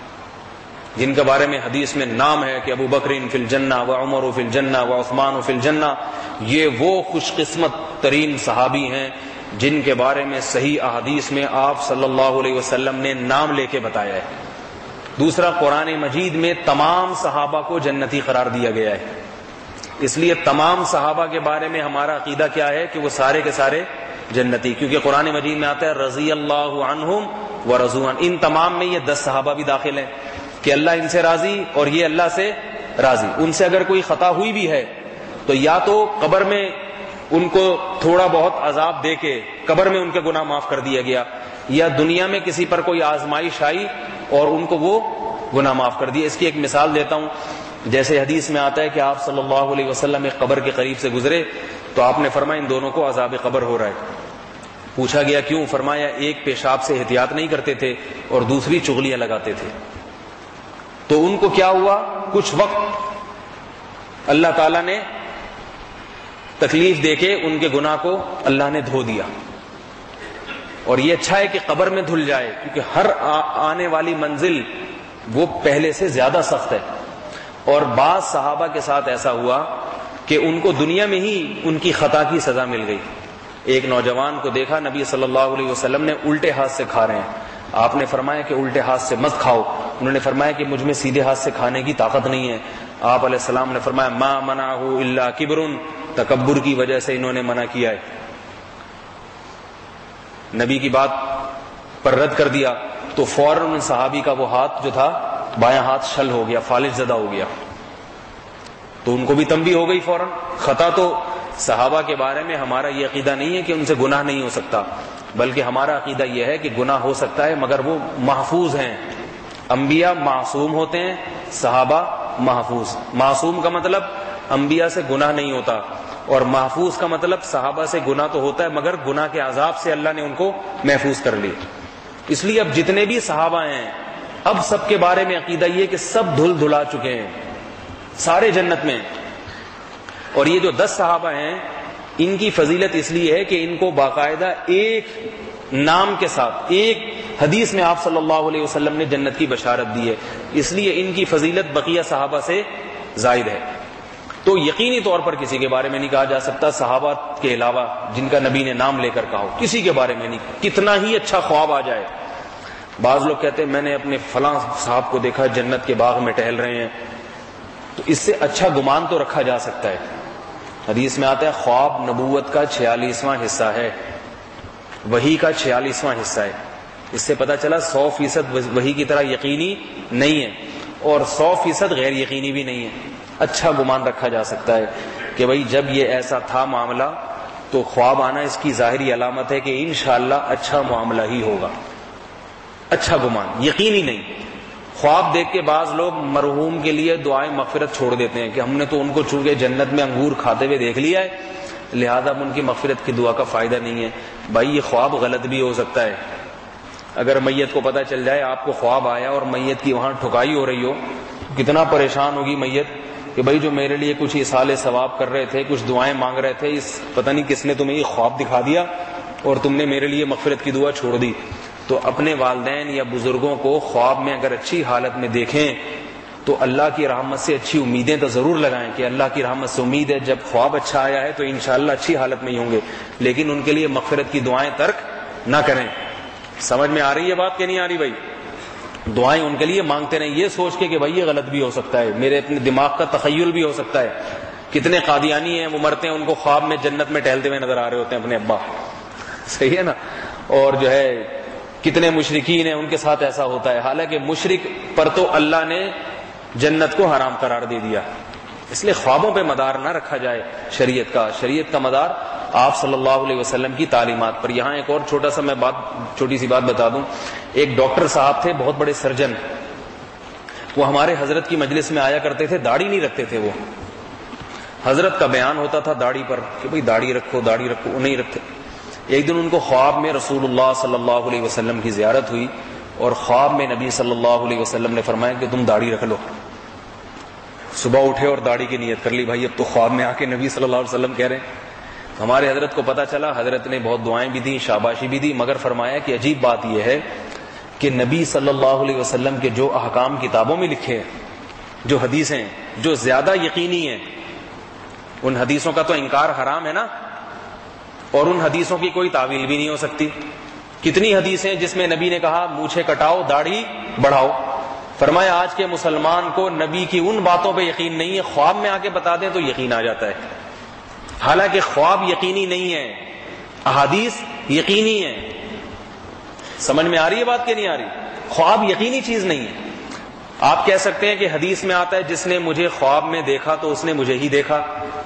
جن کے بارے میں حدیث میں نام ہے کہ ابو بکر فی الجنہ و عمر فی الجنہ و عثمان فی الجنہ. یہ وہ خوش قسمت ترین صحابی ہیں جن کے بارے میں صحیح احادیث میں آپ صلی اللہ علیہ وسلم نے نام لے کے بتایا ہے. دوسرا، قرآن مجید میں تمام صحابہ کو جنتی قرار دیا گیا ہے. اس لیے تمام صحابہ کے بارے میں ہمارا عقیدہ کیا ہے کہ وہ سارے کے سارے جنتی، کیونکہ قرآن مجید میں آتا ہے رضی اللہ عنہم ورضوا عن. ان تمام میں یہ دس صحابہ بھی داخل ہیں کہ اللہ ان سے راضی اور یہ اللہ سے راضی. ان سے اگر کوئی خطا ہوئی بھی ہے تو یا تو قبر میں ان کو تھوڑا بہت عذاب دے کے قبر میں ان کے گناہ معاف کر دیا گیا، یا دنیا میں کسی پر کوئی آزمائش آئی اور ان کو وہ گناہ معاف کر دیا. اس کی ایک مثال دیتا ہوں. جیسے حدیث میں آتا ہے کہ آپ صلی اللہ علیہ وسلم ایک قبر کے قریب سے گزرے تو آپ نے فرمایا ان دونوں کو عذاب قبر ہو رہا ہے. پوچھا گیا کیوں؟ فرمایا ایک پیشاب سے احتیاط نہیں کرتے تھے اور دوسری چغلیاں لگاتے تھے. تو ان کو کیا ہوا؟ کچھ وقت اللہ تعالیٰ نے تکلیف دے کے ان کے گناہ کو اللہ نے دھو دیا. اور یہ اچھا ہے کہ قبر میں دھل جائے، کیونکہ ہر آنے والی منزل وہ پہلے سے زیادہ سخت ہے. اور بعض صحابہ کے ساتھ ایسا ہوا کہ ان کو دنیا میں ہی ان کی خطا کی سزا مل گئی. ایک نوجوان کو دیکھا نبی صلی اللہ علیہ وسلم نے الٹے ہاتھ سے کھا رہے ہیں. آپ نے فرمایا کہ الٹے ہاتھ سے مت کھاؤ. انہوں نے فرمایا کہ مجھ میں سیدھے ہاتھ سے کھانے کی طاقت نہیں ہے. آپ علیہ السلام نے فرمایا ما منعہ الا کبر، تکبر کی وجہ سے انہوں نے منع کیا ہے. نبی کی بات پر رد کر دیا تو فوراً صحابی کا وہ ہاتھ جو تھا بایاں ہاتھ شل ہو گیا، فالج زدہ ہو گیا. تو ان کو بھی تنبیہ ہو گئی فوراً. خطا تو صحابہ کے بارے میں ہمارا یہ عقیدہ نہیں ہے کہ ان سے گناہ نہیں ہو سکتا، بلکہ ہمارا عقیدہ یہ ہے کہ گناہ ہو سکتا ہے مگر وہ محفوظ ہیں. انبیاء معصوم ہوتے ہیں، صحابہ محفوظ. معصوم کا مطلب انبیاء سے گناہ نہیں ہوتا، اور محفوظ کا مطلب صحابہ سے گناہ تو ہوتا ہے مگر گناہ کے عذاب سے اللہ نے ان کو محفوظ کر لی. اس لیے اب جتنے بھی صحابہ ہیں اب سب کے بارے میں عقیدہ یہ کہ سب دھل دھلا چکے ہیں، سارے جنت میں. اور یہ جو دس صحابہ ہیں ان کی فضیلت اس لیے ہے کہ ان کو باقاعدہ ایک نام کے ساتھ ایک حدیث میں آپ صلی اللہ علیہ وسلم نے جنت کی بشارت دی ہے، اس لیے ان کی فضیلت بقیہ صحابہ سے زائد ہے. تو یقینی طور پر کسی کے بارے میں نہیں کہا جا سکتا صحابہ کے علاوہ جن کا نبی نے نام لے کر کہا ہو، کسی کے بارے میں نہیں، کتنا ہی اچھا خواب آ جائے. بعض لوگ کہتے ہیں میں نے اپنے فلاں صاحب کو دیکھا جنت کے باغ میں ٹہل رہے ہیں، تو اس سے اچھا گمان تو رکھا جا سکتا ہے۔ حدیث میں آتا ہے خواب نبوت کا چھیالیسواں حصہ ہے، وحی کا چھیالیسواں حصہ ہے۔ اس سے پتہ چلا سو فیصد وحی کی طرح یقینی نہیں ہے اور سو فیصد غیر یقینی بھی نہیں ہے۔ اچھا گمان رکھا جا سکتا ہے کہ بھئی جب یہ ایسا تھا معاملہ تو خواب آنا اس کی ظاہری علامت ہے کہ انشاءاللہ اچھا معاملہ ہی ہوگا۔ اچھا گمان، یقینی نہیں۔ خواب دیکھ کے بعض لوگ مرحوم کے لیے دعائیں مغفرت چھوڑ دیتے ہیں کہ ہم نے تو ان کو چونکہ جنت میں انگور کھاتے ہوئے دیکھ لیا ہے، لہذا اب ان کی مغفرت کی دعا کا فائدہ نہیں ہے۔ بھائی یہ خواب غلط بھی ہو سکتا ہے۔ اگر میت کو پتہ چل جائے آپ کو خواب آیا اور میت کی وہاں ٹھکائی ہو رہی ہو، کتنا پریشان ہوگی میت کہ بھائی جو میرے لیے کچھ اصالے ثواب کر رہے تھے، کچھ دعائیں مانگ رہے تھے، اس پتہ نہیں کس نے تمہیں یہ خواب دکھا دیا اور تم نے میرے لیے مغفرت کی دعا چھوڑ دی۔ تو اپنے والدین یا بزرگوں کو خواب میں اگر اچھی حالت میں دیکھیں تو اللہ کی رحمت سے اچھی امیدیں تو ضرور لگائیں کہ اللہ کی رحمت سے امید ہے جب خواب اچھا آیا ہے تو انشاءاللہ اچھی حالت میں ہی ہوں گے، لیکن ان کے لیے مغفرت کی دعائیں ترک نہ کریں۔ سمجھ میں آ رہی ہے بات کہ نہیں آ رہی بھائی؟ دعائیں ان کے لیے مانگتے رہیں یہ سوچ کے کہ بھائی یہ غلط بھی ہو سکتا ہے، میرے اپنے دماغ کا تخیل بھی ہو سکتا ہے۔ کتنے قادیانی ہیں وہ مرتے ہیں ان کو خواب میں جنت میں ٹہلتے ہوئے نظر آ رہے ہوتے ہیں اپنے ابا، صحیح ہے نا؟ اور جو ہے کتنے مشرکین ہیں ان کے ساتھ ایسا ہوتا ہے، حالانکہ مشرک پر تو اللہ نے جنت کو حرام قرار دے دیا۔ اس لیے خوابوں پہ مدار نہ رکھا جائے شریعت کا، شریعت کا مدار آپ صلی اللہ علیہ وسلم کی تعلیمات پر۔ یہاں ایک اور چھوٹا سا میں بات چھوٹی سی بات بتا دوں۔ ایک ڈاکٹر صاحب تھے، بہت بڑے سرجن، وہ ہمارے حضرت کی مجلس میں آیا کرتے تھے، داڑھی نہیں رکھتے تھے وہ۔ حضرت کا بیان ہوتا تھا داڑھی پر کہ بھئی داڑھی رکھو داڑھی رکھو، وہ نہیں رکھتے۔ ایک دن ان کو خواب میں رسول اللہ صلی اللہ علیہ وسلم کی زیارت ہوئی اور خواب میں نبی صلی اللہ علیہ وسلم نے فرمایا کہ تم داڑھی رکھ لو۔ صبح اٹھے اور داڑھی کی نیت کر لی، بھائی اب تو خواب میں آ کے نبی صلی اللہ علیہ وسلم کہہ رہے ہیں۔ ہمارے حضرت کو پتہ چلا، حضرت نے بہت دعائیں بھی دیں، شاباشی بھی دی، مگر فرمایا کہ عجیب بات یہ ہے کہ نبی صلی اللہ علیہ وسلم کے جو احکام کتابوں میں لکھے ہیں، جو حدیثیں جو زیادہ یقینی ہیں، ان حدیثوں کا تو انکار حرام ہے نا، اور ان حدیثوں کی کوئی تعویل بھی نہیں ہو سکتی۔ کتنی حدیثیں جس میں نبی نے کہا مونچھیں کٹاؤ داڑھی بڑھاؤ، فرمایا آج کے مسلمان کو نبی کی ان باتوں پہ یقین نہیں ہے، خواب میں آ کے بتا دیں تو یقین آ جاتا ہے، حالانکہ خواب یقینی نہیں ہے، احادیث یقینی ہے۔ سمجھ میں آ رہی ہے بات کہ نہیں آ رہی؟ خواب یقینی چیز نہیں ہے۔ آپ کہہ سکتے ہیں کہ حدیث میں آتا ہے جس نے مجھے خواب میں دیکھا تو اس نے مجھے ہی دیکھا،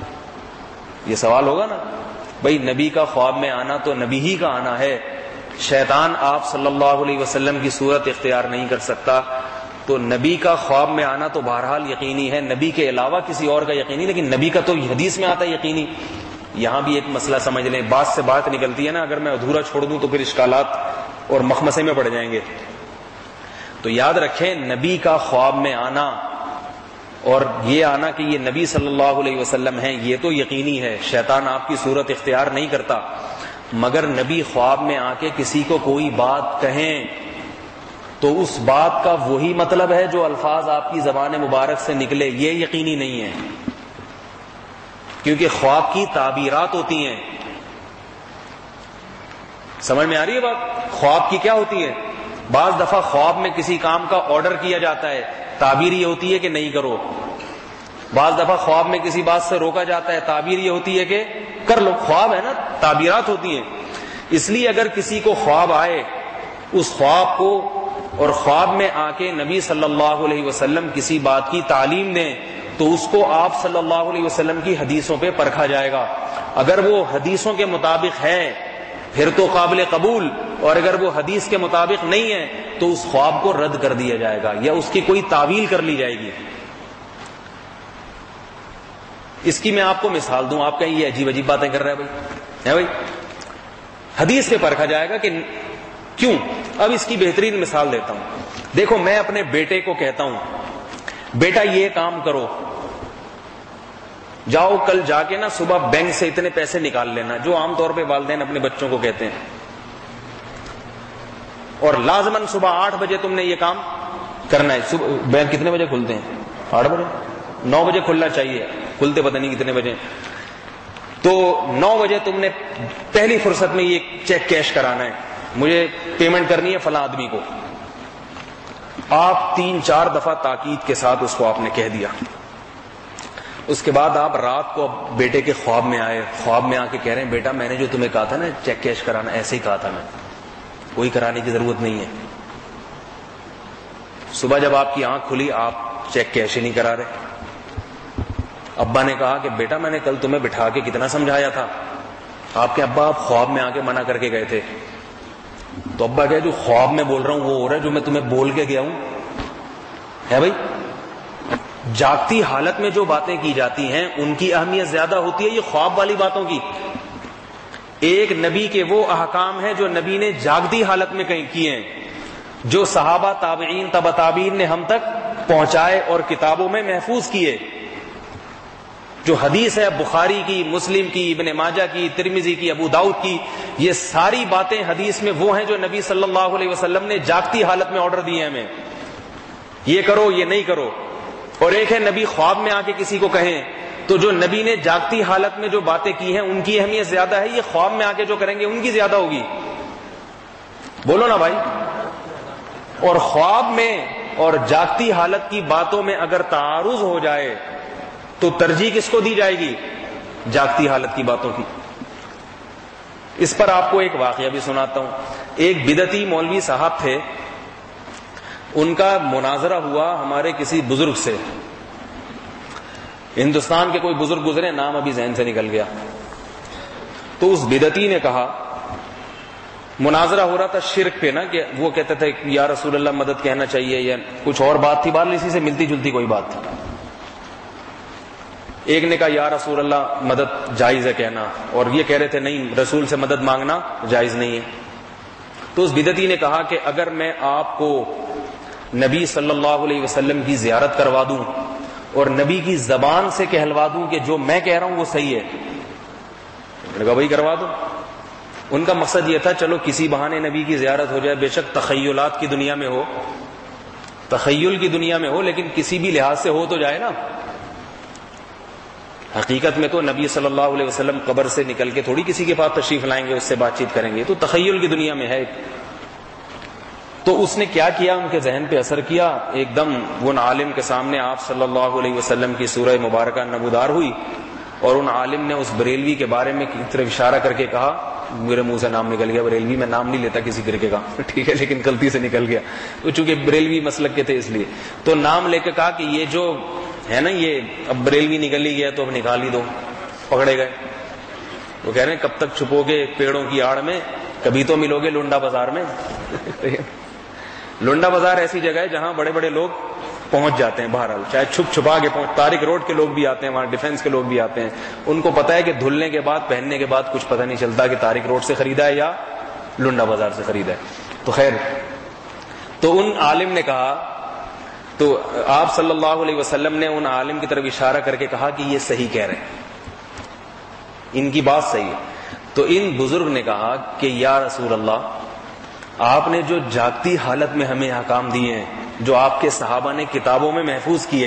یہ سوال ہوگا نا بھئی نبی کا خواب میں آنا تو نبی ہی کا آنا ہے، شیطان آپ صلی اللہ علیہ وسلم کی صورت اختیار نہیں کر سکتا، تو نبی کا خواب میں آنا تو بہرحال یقینی ہے، نبی کے علاوہ کسی اور کا یقینی، لیکن نبی کا تو حدیث میں آتا ہے یقینی۔ یہاں بھی ایک مسئلہ سمجھ لیں، بات سے بات نکلتی ہے نا، اگر میں ادھورا چھوڑ دوں تو پھر اشکالات اور مخمسے میں پڑ جائیں گے۔ تو یاد رکھیں نبی کا خواب میں آنا اور یہ آنا کہ یہ نبی صلی اللہ علیہ وسلم ہیں، یہ تو یقینی ہے، شیطان آپ کی صورت اختیار نہیں کرتا، مگر نبی خواب میں آ کے کسی کو کوئی بات کہیں تو اس بات کا وہی مطلب ہے جو الفاظ آپ کی زبان مبارک سے نکلے، یہ یقینی نہیں ہے، کیونکہ خواب کی تعبیرات ہوتی ہیں۔ سمجھ میں آ رہی ہے بات؟ خواب کی کیا ہوتی ہے؟ بعض دفعہ خواب میں کسی کام کا آرڈر کیا جاتا ہے، تعبیر یہ ہوتی ہے کہ نہیں کرو۔ بعض دفعہ خواب میں کسی بات سے روکا جاتا ہے، تعبیر یہ ہوتی ہے کہ کر لو۔ خواب ہے نا، تعبیرات ہوتی ہیں۔ اس لیے اگر کسی کو خواب آئے، اس خواب کو اور خواب میں آ کے نبی صلی اللہ علیہ وسلم کسی بات کی تعلیم دیں تو اس کو آپ صلی اللہ علیہ وسلم کی حدیثوں پہ پرکھا جائے گا۔ اگر وہ حدیثوں کے مطابق ہے پھر تو قابل قبول، اور اگر وہ حدیث کے مطابق نہیں ہے تو اس خواب کو رد کر دیا جائے گا یا اس کی کوئی تعویل کر لی جائے گی۔ اس کی میں آپ کو مثال دوں، آپ کہیں یہ عجیب عجیب باتیں کر رہا ہے بھائی، ہے بھائی، حدیث پہ پرکھا جائے گا کہ کیوں۔ اب اس کی بہترین مثال دیتا ہوں۔ دیکھو میں اپنے بیٹے کو کہتا ہوں بیٹا یہ کام کرو، جاؤ کل جا کے نا صبح بینک سے اتنے پیسے نکال لینا، جو عام طور پہ والدین اپنے بچوں کو کہتے ہیں، اور لازماً صبح آٹھ بجے تم نے یہ کام کرنا ہے۔ بینک کتنے بجے کھلتے ہیں؟ آٹھ بجے، نو بجے کھلنا چاہیے، کھلتے پتہ نہیں کتنے بجے۔ تو نو بجے تم نے پہلی فرصت میں یہ چیک کیش کرانا ہے، مجھے پیمنٹ کرنی ہے فلاں آدمی کو، آپ تین چار دفعہ تاکید کے ساتھ اس کو آپ نے کہہ دیا. اس کے بعد آپ رات کو بیٹے کے خواب میں آئے, خواب میں آ کے کہہ رہے ہیں بیٹا میں نے جو تمہیں کہا تھا نا چیک کیش کرانا, ایسے ہی کہا تھا میں, کوئی کرانے کی ضرورت نہیں ہے. صبح جب آپ کی آنکھ کھلی آپ چیک کیش ہی نہیں کرا رہے. ابا نے کہا کہ بیٹا میں نے کل تمہیں بٹھا کے کتنا سمجھایا تھا. آپ کے ابا آپ خواب میں آ کے منع کر کے گئے تھے. تو ابا کہے جو خواب میں بول رہا ہوں وہ ہو رہا ہے جو میں تمہیں بول کے گیا ہوں ہے. بھائی جاگتی حالت میں جو باتیں کی جاتی ہیں ان کی اہمیت زیادہ ہوتی ہے یہ خواب والی باتوں کی. ایک نبی کے وہ احکام ہیں جو نبی نے جاگتی حالت میں کہیں کیے ہیں, جو صحابہ تابعین تبع تابعین نے ہم تک پہنچائے اور کتابوں میں محفوظ کیے. جو حدیث ہے بخاری کی, مسلم کی, ابن ماجہ کی, ترمذی کی, ابو داؤد کی, یہ ساری باتیں حدیث میں وہ ہیں جو نبی صلی اللہ علیہ وسلم نے جاگتی حالت میں آرڈر دیے ہمیں, یہ کرو یہ نہیں کرو. اور ایک ہے نبی خواب میں آ کے کسی کو کہیں, تو جو نبی نے جاگتی حالت میں جو باتیں کی ہیں ان کی اہمیت زیادہ ہے, یہ خواب میں آ کے جو کریں گے ان کی زیادہ ہوگی. بولو نا بھائی. اور خواب میں اور جاگتی حالت کی باتوں میں اگر تعارض ہو جائے تو ترجیح کس کو دی جائے گی؟ جاگتی حالت کی باتوں کی. اس پر آپ کو ایک واقعہ بھی سناتا ہوں. ایک بدعتی مولوی صاحب تھے, ان کا مناظرہ ہوا ہمارے کسی بزرگ سے. ہندوستان کے کوئی بزرگ گزرے, نام ابھی ذہن سے نکل گیا. تو اس بدعتی نے کہا, مناظرہ ہو رہا تھا شرک پہ نا, کہ وہ کہتے تھے یا رسول اللہ مدد کہنا چاہیے یا کچھ اور بات تھی, بہرحال اسی سے ملتی جلتی کوئی بات تھی. ایک نے کہا یا رسول اللہ مدد جائز ہے کہنا, اور یہ کہہ رہے تھے نہیں رسول سے مدد مانگنا جائز نہیں ہے. تو اس بدعتی نے کہا کہ اگر میں آپ کو نبی صلی اللہ علیہ وسلم کی زیارت کروا دوں اور نبی کی زبان سے کہلوا دوں کہ جو میں کہہ رہا ہوں وہ صحیح ہے, میں نے کہا بھائی کروا دو. ان کا مقصد یہ تھا چلو کسی بہانے نبی کی زیارت ہو جائے, بے شک تخیلات کی دنیا میں ہو, تخیل کی دنیا میں ہو, لیکن کسی بھی لحاظ سے ہو تو جائے نا. حقیقت میں تو نبی صلی اللہ علیہ وسلم قبر سے نکل کے تھوڑی کسی کے پاس تشریف لائیں گے, اس سے بات چیت کریں گے, تو تخیل کی دنیا میں ہے. تو اس نے کیا کیا, ان کے ذہن پہ اثر کیا. ایک دم وہ عالم کے سامنے آپ صلی اللہ علیہ وسلم کی سورہ مبارکہ نمودار ہوئی, اور ان عالم نے اس بریلوی کے بارے میں کی طرف اشارہ کر کے کہا, میرے منہ سے نام نکل گیا بریلوی, میں نام نہیں لیتا کسی فرقے کا ٹھیک ہے, لیکن غلطی سے نکل گیا, تو چونکہ بریلوی مسلک کے تھے اس لیے, تو نام لے کے کہا کہ یہ جو ہے نا یہ اب بریلوی نکل ہی گیا تو اب نکال ہی دو. پکڑے گئے. وہ کہہ رہے ہیں کب تک چھپو گے پیڑوں کی آڑ میں, کبھی تو ملو گے لونڈا بازار میں. لونڈا بازار ایسی جگہ ہے جہاں بڑے بڑے لوگ پہنچ جاتے ہیں, بہرحال چاہے چھپ چھپا کے پہنچ, طارق روڈ کے لوگ بھی آتے ہیں وہاں, ڈیفینس کے لوگ بھی آتے ہیں. ان کو پتا ہے کہ دھلنے کے بعد پہننے کے بعد کچھ پتہ نہیں چلتا کہ طارق روڈ سے خریدا ہے یا لونڈا بازار سے خریدا ہے. تو خیر, تو ان عالم نے کہا, تو آپ صلی اللہ علیہ وسلم نے ان عالم کی طرف اشارہ کر کے کہا کہ یہ صحیح کہہ رہے ہیں, ان کی بات صحیح ہے. تو ان بزرگ نے کہا کہ یا رسول اللہ آپ نے جو جاگتی حالت میں ہمیں احکام دیے ہیں, جو آپ کے صحابہ نے کتابوں میں محفوظ کیے,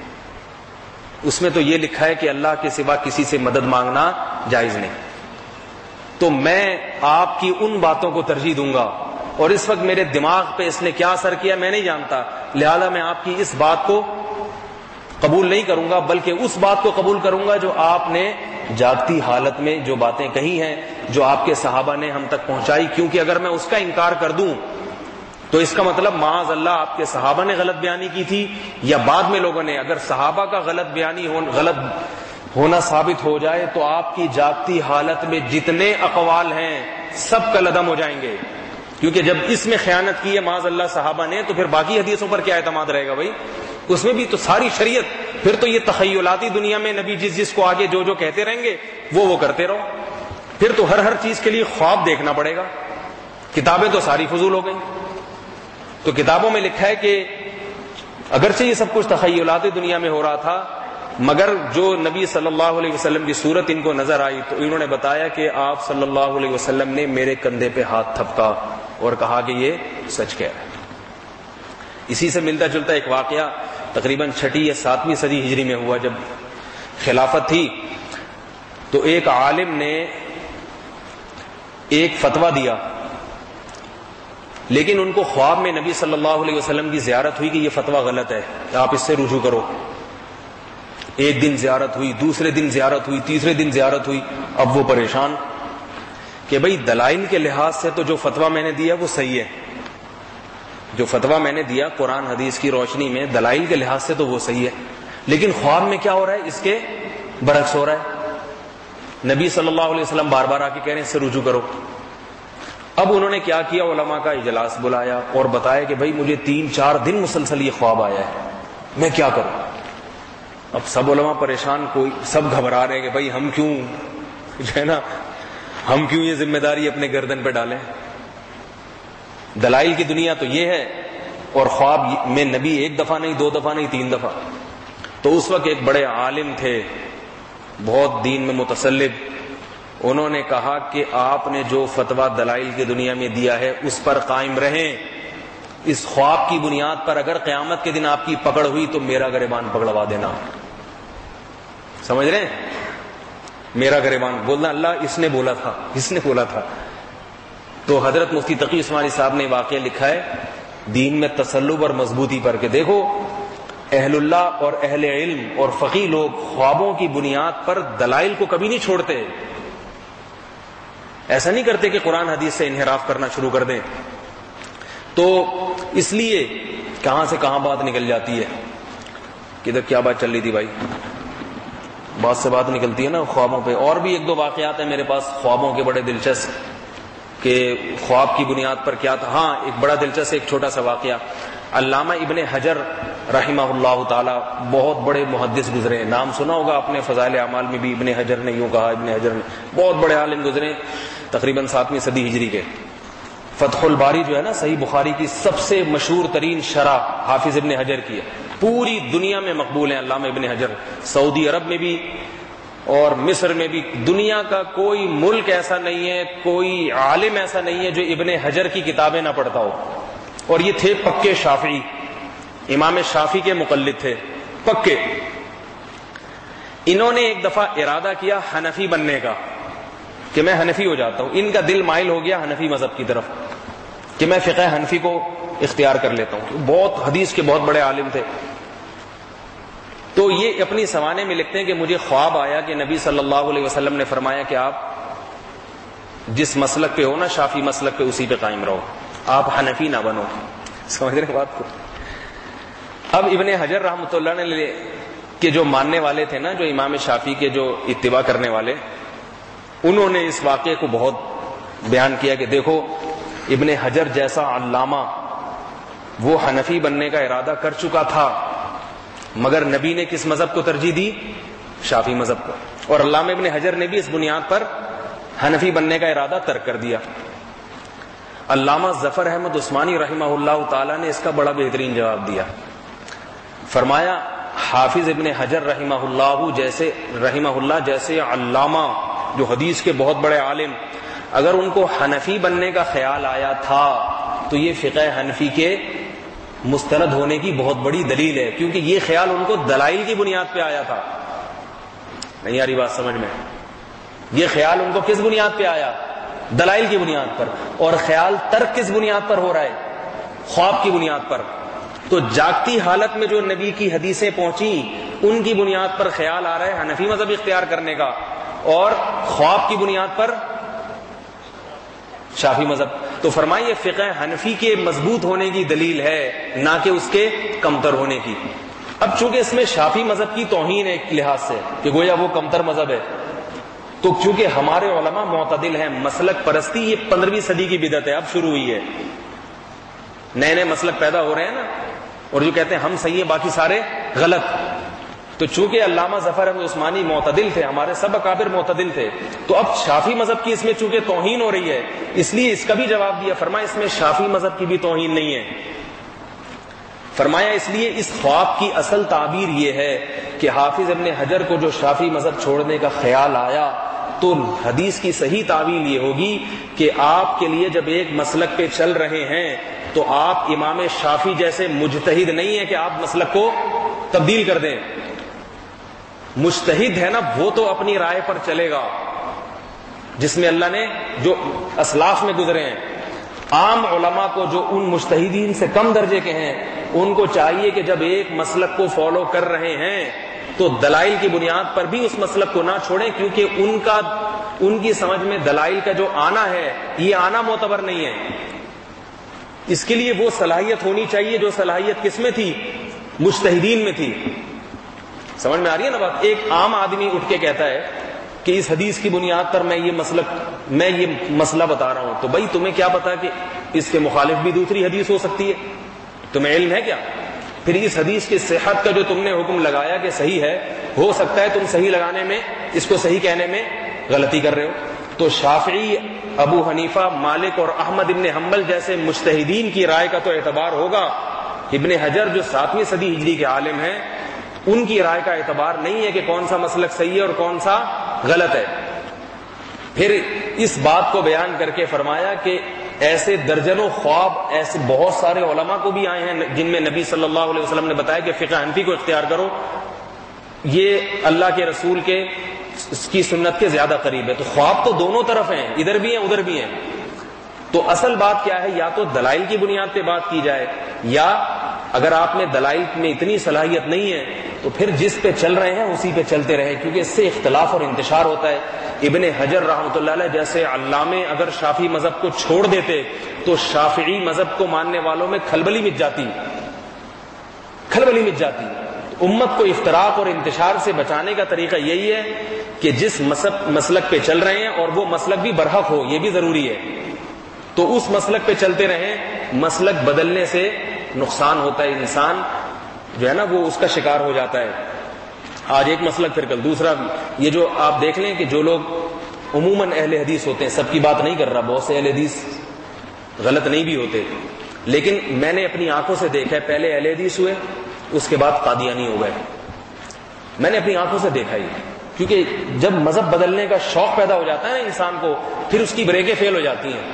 اس میں تو یہ لکھا ہے کہ اللہ کے سوا کسی سے مدد مانگنا جائز نہیں. تو میں آپ کی ان باتوں کو ترجیح دوں گا, اور اس وقت میرے دماغ پہ اس نے کیا اثر کیا میں نہیں جانتا, لہذا میں آپ کی اس بات کو قبول نہیں کروں گا, بلکہ اس بات کو قبول کروں گا جو آپ نے جاگتی حالت میں جو باتیں کہی ہیں, جو آپ کے صحابہ نے ہم تک پہنچائی. کیونکہ اگر میں اس کا انکار کر دوں تو اس کا مطلب معاذ اللہ آپ کے صحابہ نے غلط بیانی کی تھی یا بعد میں لوگوں نے. اگر صحابہ کا غلط بیانی ہو, غلط ہونا ثابت ہو جائے تو آپ کی جاگتی حالت میں جتنے اقوال ہیں سب کالعدم ہو جائیں گے. کیونکہ جب اس میں خیانت کی ہے معاذ اللہ صحابہ نے, تو پھر باقی حدیثوں پر کیا اعتماد رہے گا بھائی؟ اس میں بھی تو ساری شریعت, پھر تو یہ تخیلاتی دنیا میں نبی جس جس کو آگے جو جو کہتے رہیں گے وہ وہ کرتے رہو. پھر تو ہر ہر چیز کے لیے خواب دیکھنا پڑے گا. کتابیں تو ساری فضول ہو گئیں. تو کتابوں میں لکھا ہے کہ اگرچہ یہ سب کچھ تخیلاتی دنیا میں ہو رہا تھا, مگر جو نبی صلی اللہ علیہ وسلم کی صورت ان کو نظر آئی تو انہوں نے بتایا کہ آپ صلی اللہ علیہ وسلم نے میرے کندھے پہ ہاتھ تھپکا اور کہا کہ یہ سچ کہہ رہا ہے. اسی سے ملتا جلتا ایک واقعہ تقریباً چھٹی یا ساتویں صدی ہجری میں ہوا. جب خلافت تھی تو ایک عالم نے ایک فتویٰ دیا. لیکن ان کو خواب میں نبی صلی اللہ علیہ وسلم کی زیارت ہوئی کہ یہ فتویٰ غلط ہے، آپ اس سے رجوع کرو۔ ایک دن زیارت ہوئی، دوسرے دن زیارت ہوئی، تیسرے دن زیارت ہوئی۔ اب وہ پریشان کہ بھئی دلائل کے لحاظ سے تو جو فتویٰ میں نے دیا وہ صحیح ہے، جو فتویٰ میں نے دیا قرآن حدیث کی روشنی میں دلائل کے لحاظ سے تو وہ صحیح ہے، لیکن خواب میں کیا ہو رہا ہے، اس کے برعکس ہو رہا ہے۔ نبی صلی اللہ علیہ وسلم بار بار آ کے کہہ رہے ہیں اس سے رجوع کرو۔ اب انہوں نے کیا کیا، علماء کا اجلاس بلایا اور بتایا کہ بھائی مجھے تین چار دن مسلسل یہ خواب آیا ہے، میں کیا کروں۔ اب سب علماء پریشان، کوئی سب گھبرا رہے ہیں کہ بھائی ہم کیوں جو ہے نا ہم کیوں یہ ذمہ داری اپنے گردن پہ ڈالیں، دلائل کی دنیا تو یہ ہے، اور خواب میں نبی ایک دفعہ نہیں، دو دفعہ نہیں، تین دفعہ۔ تو اس وقت ایک بڑے عالم تھے، بہت دین میں متسلب، انہوں نے کہا کہ آپ نے جو فتویٰ دلائل کی دنیا میں دیا ہے اس پر قائم رہیں، اس خواب کی بنیاد پر اگر قیامت کے دن آپ کی پکڑ ہوئی تو میرا گریبان پکڑوا دینا۔ سمجھ رہے ہیں، میرا گریبان بولنا، اللہ اس نے بولا تھا، اس نے بولا تھا۔ تو حضرت مفتی تقی عثمانی صاحب نے واقعہ لکھا ہے دین میں تسلب اور مضبوطی پر کہ دیکھو اہل اللہ اور اہل علم اور فقی لوگ خوابوں کی بنیاد پر دلائل کو کبھی نہیں چھوڑتے، ایسا نہیں کرتے کہ قرآن حدیث سے انحراف کرنا شروع کر دیں۔ تو اس لیے کہاں سے کہاں بات نکل جاتی ہے، کدھر کیا بات چل رہی تھی بھائی، بات سے بات نکلتی ہے نا خوابوں پہ۔ اور بھی ایک دو واقعات ہیں میرے پاس خوابوں کے بڑے دلچسپ کہ خواب کی بنیاد پر کیا تھا۔ ہاں ایک بڑا دلچسپ ایک چھوٹا سا واقعہ، علامہ ابن حجر رحمہ اللہ تعالی بہت بڑے محدث گزرے ہیں، نام سنا ہوگا آپ نے، فضائل اعمال میں بھی ابن حجر نے یوں کہا، ابن حجر نے بہت بڑے عالم گزرے، تقریباً ساتویں صدی ہجری کے۔ فتح الباری جو ہے نا صحیح بخاری کی سب سے مشہور ترین شرح حافظ ابن حجر کی ہے، پوری دنیا میں مقبول ہیں علامہ ابن حجر، سعودی عرب میں بھی اور مصر میں بھی، دنیا کا کوئی ملک ایسا نہیں ہے، کوئی عالم ایسا نہیں ہے جو ابن حجر کی کتابیں نہ پڑھتا ہو۔ اور یہ تھے پکے شافعی، امام شافعی کے مقلد تھے پکے۔ انہوں نے ایک دفعہ ارادہ کیا حنفی بننے کا کہ میں حنفی ہو جاتا ہوں، ان کا دل مائل ہو گیا حنفی مذہب کی طرف کہ میں فقہ حنفی کو اختیار کر لیتا ہوں، بہت حدیث کے بہت بڑے عالم تھے۔ تو یہ اپنی سوانے میں لکھتے ہیں کہ مجھے خواب آیا کہ نبی صلی اللہ علیہ وسلم نے فرمایا کہ آپ جس مسلک پہ ہو نا، شافعی مسلک پہ، اسی پہ قائم رہو، آپ حنفی نہ بنو۔ سمجھ رہے بات کو؟ اب ابن حجر رحمۃ اللہ نے کہ جو ماننے والے تھے نا، جو امام شافعی کے جو اتباع کرنے والے، انہوں نے اس واقعے کو بہت بیان کیا کہ دیکھو ابن حجر جیسا علامہ وہ حنفی بننے کا ارادہ کر چکا تھا، مگر نبی نے کس مذہب کو ترجیح دی؟ شافعی مذہب کو، اور علامہ ابن حجر نے بھی اس بنیاد پر حنفی بننے کا ارادہ ترک کر دیا۔ علامہ ظفر احمد عثمانی رحمہ اللہ تعالی نے اس کا بڑا بہترین جواب دیا، فرمایا حافظ ابن حجر رحمہ اللہ جیسے رحمہ اللہ جیسے علامہ جو حدیث کے بہت بڑے عالم، اگر ان کو حنفی بننے کا خیال آیا تھا تو یہ فقہ حنفی کے مستند ہونے کی بہت بڑی دلیل ہے، کیونکہ یہ خیال ان کو دلائل کی بنیاد پہ آیا تھا۔ نہیں آ رہی بات سمجھ میں؟ یہ خیال ان کو کس بنیاد پہ آیا؟ دلائل کی بنیاد پر، اور خیال ترک کس بنیاد پر ہو رہا ہے؟ خواب کی بنیاد پر۔ تو جاگتی حالت میں جو نبی کی حدیثیں پہنچیں ان کی بنیاد پر خیال آ رہا ہے حنفی مذہب اختیار کرنے کا، اور خواب کی بنیاد پر شافعی مذہب۔ تو فرمائیے فقہ حنفی کے مضبوط ہونے کی دلیل ہے، نہ کہ اس کے کمتر ہونے کی۔ اب چونکہ اس میں شافعی مذہب کی توہین ہے ایک لحاظ سے کہ گویا وہ کمتر مذہب ہے، تو چونکہ ہمارے علماء معتدل ہیں، مسلک پرستی یہ پندرہویں صدی کی بدعت ہے، اب شروع ہوئی ہے، نئے نئے مسلک پیدا ہو رہے ہیں نا، اور جو کہتے ہیں ہم صحیح ہیں باقی سارے غلط۔ تو چونکہ علامہ ظفر احمد عثمانی معتدل تھے، ہمارے سب اکابر معتدل تھے، تو اب شافعی مذہب کی اس میں چونکہ توہین ہو رہی ہے، اس لیے اس کا بھی جواب دیا، فرمایا اس میں شافعی مذہب کی بھی توہین نہیں ہے۔ فرمایا اس لیے اس خواب کی اصل تعبیر یہ ہے کہ حافظ ابن حجر کو جو شافعی مذہب چھوڑنے کا خیال آیا تو حدیث کی صحیح تعویل یہ ہوگی کہ آپ کے لیے جب ایک مسلک پہ چل رہے ہیں تو آپ امام شافعی جیسے مجتہد نہیں ہیں کہ آپ مسلک کو تبدیل کر دیں۔ مجتہد ہے نا وہ تو اپنی رائے پر چلے گا، جس میں اللہ نے جو اسلاف میں گزرے ہیں، عام علماء کو جو ان مجتہدین سے کم درجے کے ہیں ان کو چاہیے کہ جب ایک مسلک کو فالو کر رہے ہیں تو دلائل کی بنیاد پر بھی اس مسلک کو نہ چھوڑیں، کیونکہ ان کا ان کی سمجھ میں دلائل کا جو آنا ہے یہ آنا معتبر نہیں ہے. اس کے لیے وہ صلاحیت ہونی چاہیے جو صلاحیت کس میں تھی؟ مجتہدین میں تھی. سمجھ میں آ رہی ہے نا بات؟ ایک عام آدمی اٹھ کے کہتا ہے کہ اس حدیث کی بنیاد پر میں یہ مسلک میں یہ مسئلہ بتا رہا ہوں، تو بھائی تمہیں کیا پتا کہ اس کے مخالف بھی دوسری حدیث ہو سکتی ہے؟ تمہیں علم ہے کیا؟ پھر اس حدیث کی صحت کا جو تم نے حکم لگایا کہ صحیح ہے، ہو سکتا ہے تم صحیح لگانے میں، اس کو صحیح کہنے میں غلطی کر رہے ہو. تو شافعی، ابو حنیفہ، مالک اور احمد ابن حنبل جیسے مجتہدین کی رائے کا تو اعتبار ہوگا. ابن حجر جو ساتویں صدی ہجری کے عالم ہیں ان کی رائے کا اعتبار نہیں ہے کہ کون سا مسلک صحیح ہے اور کون سا غلط ہے. پھر اس بات کو بیان کر کے فرمایا کہ ایسے درجنوں خواب ایسے بہت سارے علماء کو بھی آئے ہیں جن میں نبی صلی اللہ علیہ وسلم نے بتایا کہ فقہ حنفی کو اختیار کرو، یہ اللہ کے رسول کے اس کی سنت کے زیادہ قریب ہے. تو خواب تو دونوں طرف ہیں، ادھر بھی ہیں ادھر بھی ہیں. تو اصل بات کیا ہے؟ یا تو دلائل کی بنیاد پہ بات کی جائے، یا اگر آپ میں دلائل میں اتنی صلاحیت نہیں ہے تو پھر جس پہ چل رہے ہیں اسی پہ چلتے رہے، کیونکہ اس سے اختلاف اور انتشار ہوتا ہے. ابن حجر رحمۃ اللہ علیہ جیسے علامے اگر شافعی مذہب کو چھوڑ دیتے تو شافعی مذہب کو ماننے والوں میں کھلبلی مچ جاتی کھلبلی مچ جاتی امت کو افتراق اور انتشار سے بچانے کا طریقہ یہی ہے کہ جس مسلک پہ چل رہے ہیں اور وہ مسلک بھی برحق ہو، یہ بھی ضروری ہے، تو اس مسلک پہ چلتے رہیں. مسلک بدلنے سے نقصان ہوتا ہے، انسان جو ہے نا وہ اس کا شکار ہو جاتا ہے. آج ایک مسلک پھر کل دوسرا. یہ جو آپ دیکھ لیں کہ جو لوگ عموماً اہل حدیث ہوتے ہیں، سب کی بات نہیں کر رہا، بہت سے اہل حدیث غلط نہیں بھی ہوتے، لیکن میں نے اپنی آنکھوں سے دیکھا ہے پہلے اہل حدیث ہوئے اس کے بعد قادیانی ہو گئے. میں نے اپنی آنکھوں سے دیکھا ہی، کیونکہ جب مذہب بدلنے کا شوق پیدا ہو جاتا ہے نا انسان کو، پھر اس کی بریکیں فیل ہو جاتی ہیں.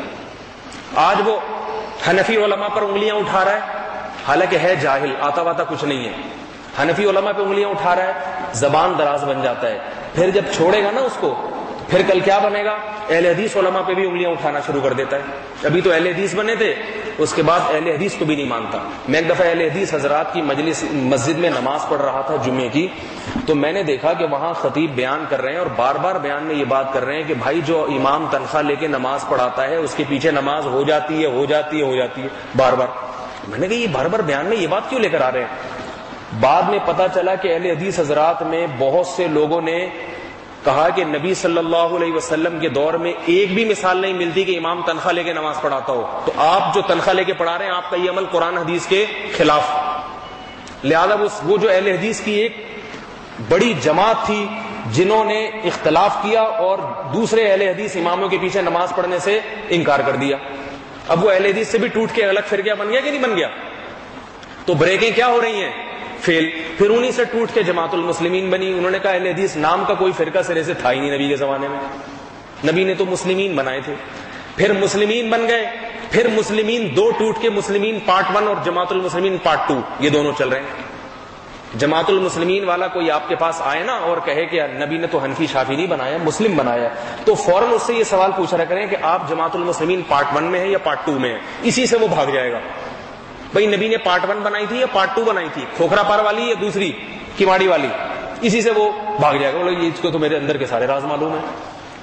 آج وہ حنفی علماء پر انگلیاں اٹھا رہا ہے حالانکہ ہے جاہل، آتا واتا کچھ نہیں ہے. حنفی علماء پہ انگلیاں اٹھا رہا ہے، زبان دراز بن جاتا ہے. پھر جب چھوڑے گا نا اس کو، پھر کل کیا بنے گا؟ اہل حدیث علماء پہ بھی انگلیاں اٹھانا شروع کر دیتا ہے. ابھی تو اہل حدیث بنے تھے، اس کے بعد اہل حدیث کو بھی نہیں مانتا. میں ایک دفعہ اہل حدیث حضرات کی مجلس مسجد میں نماز پڑھ رہا تھا جمعے کی، تو میں نے دیکھا کہ وہاں خطیب بیان کر رہے ہیں اور بار بار بیان میں یہ بات کر رہے ہیں کہ بھائی جو امام تنخواہ لے کے نماز پڑھاتا ہے اس کے پیچھے نماز ہو جاتی ہے ہو جاتی ہے ہو جاتی ہے بار بار. میں نے کہا یہ بار بار بیان میں یہ بات کیوں لے کر آ رہے ہیں؟ بعد میں پتا چلا کہ اہل حدیث حضرات میں بہت سے لوگوں نے کہا کہ نبی صلی اللہ علیہ وسلم کے دور میں ایک بھی مثال نہیں ملتی کہ امام تنخواہ لے کے نماز پڑھاتا ہو، تو آپ جو تنخواہ لے کے پڑھا رہے ہیں آپ کا یہ عمل قرآن حدیث کے خلاف. لہذا وہ جو اہل حدیث کی ایک بڑی جماعت تھی جنہوں نے اختلاف کیا اور دوسرے اہل حدیث اماموں کے پیچھے نماز پڑھنے سے انکار کر دیا. اب وہ اہل حدیث سے بھی ٹوٹ کے الگ فرقہ بن گیا کہ نہیں بن گیا؟ تو بریکیں کیا ہو رہی ہیں؟ فیل. پھر انہی سے ٹوٹ کے جماعت المسلمین بنی. انہوں نے کہا اہل حدیث نام کا کوئی فرقہ سرے سے تھا ہی نہیں نبی کے زمانے میں، نبی نے تو مسلمین بنائے تھے. پھر مسلمین بن گئے، پھر مسلمین دو ٹوٹ کے مسلمین پارٹ ون اور جماعت المسلمین پارٹ ٹو، یہ دونوں چل رہے ہیں. جماعت المسلمین والا کوئی آپ کے پاس آئے نا اور کہے کہ نبی نے تو حنفی شافعی نہیں بنایا، مسلم بنایا، تو فوراً اس سے یہ سوال پوچھا رہا کریں کہ آپ جماعت المسلمین پارٹ ون میں ہیں یا پارٹ ٹو میں ہیں. اسی سے وہ بھاگ جائے گا. بھائی نبی نے پارٹ ون بنائی تھی یا پارٹ ٹو بنائی تھی، کھوکھرا پار والی یا دوسری کماڑی والی، اسی سے وہ بھاگ جائے گا. بولے یہ اس کو تو میرے اندر کے سارے راز معلوم ہیں.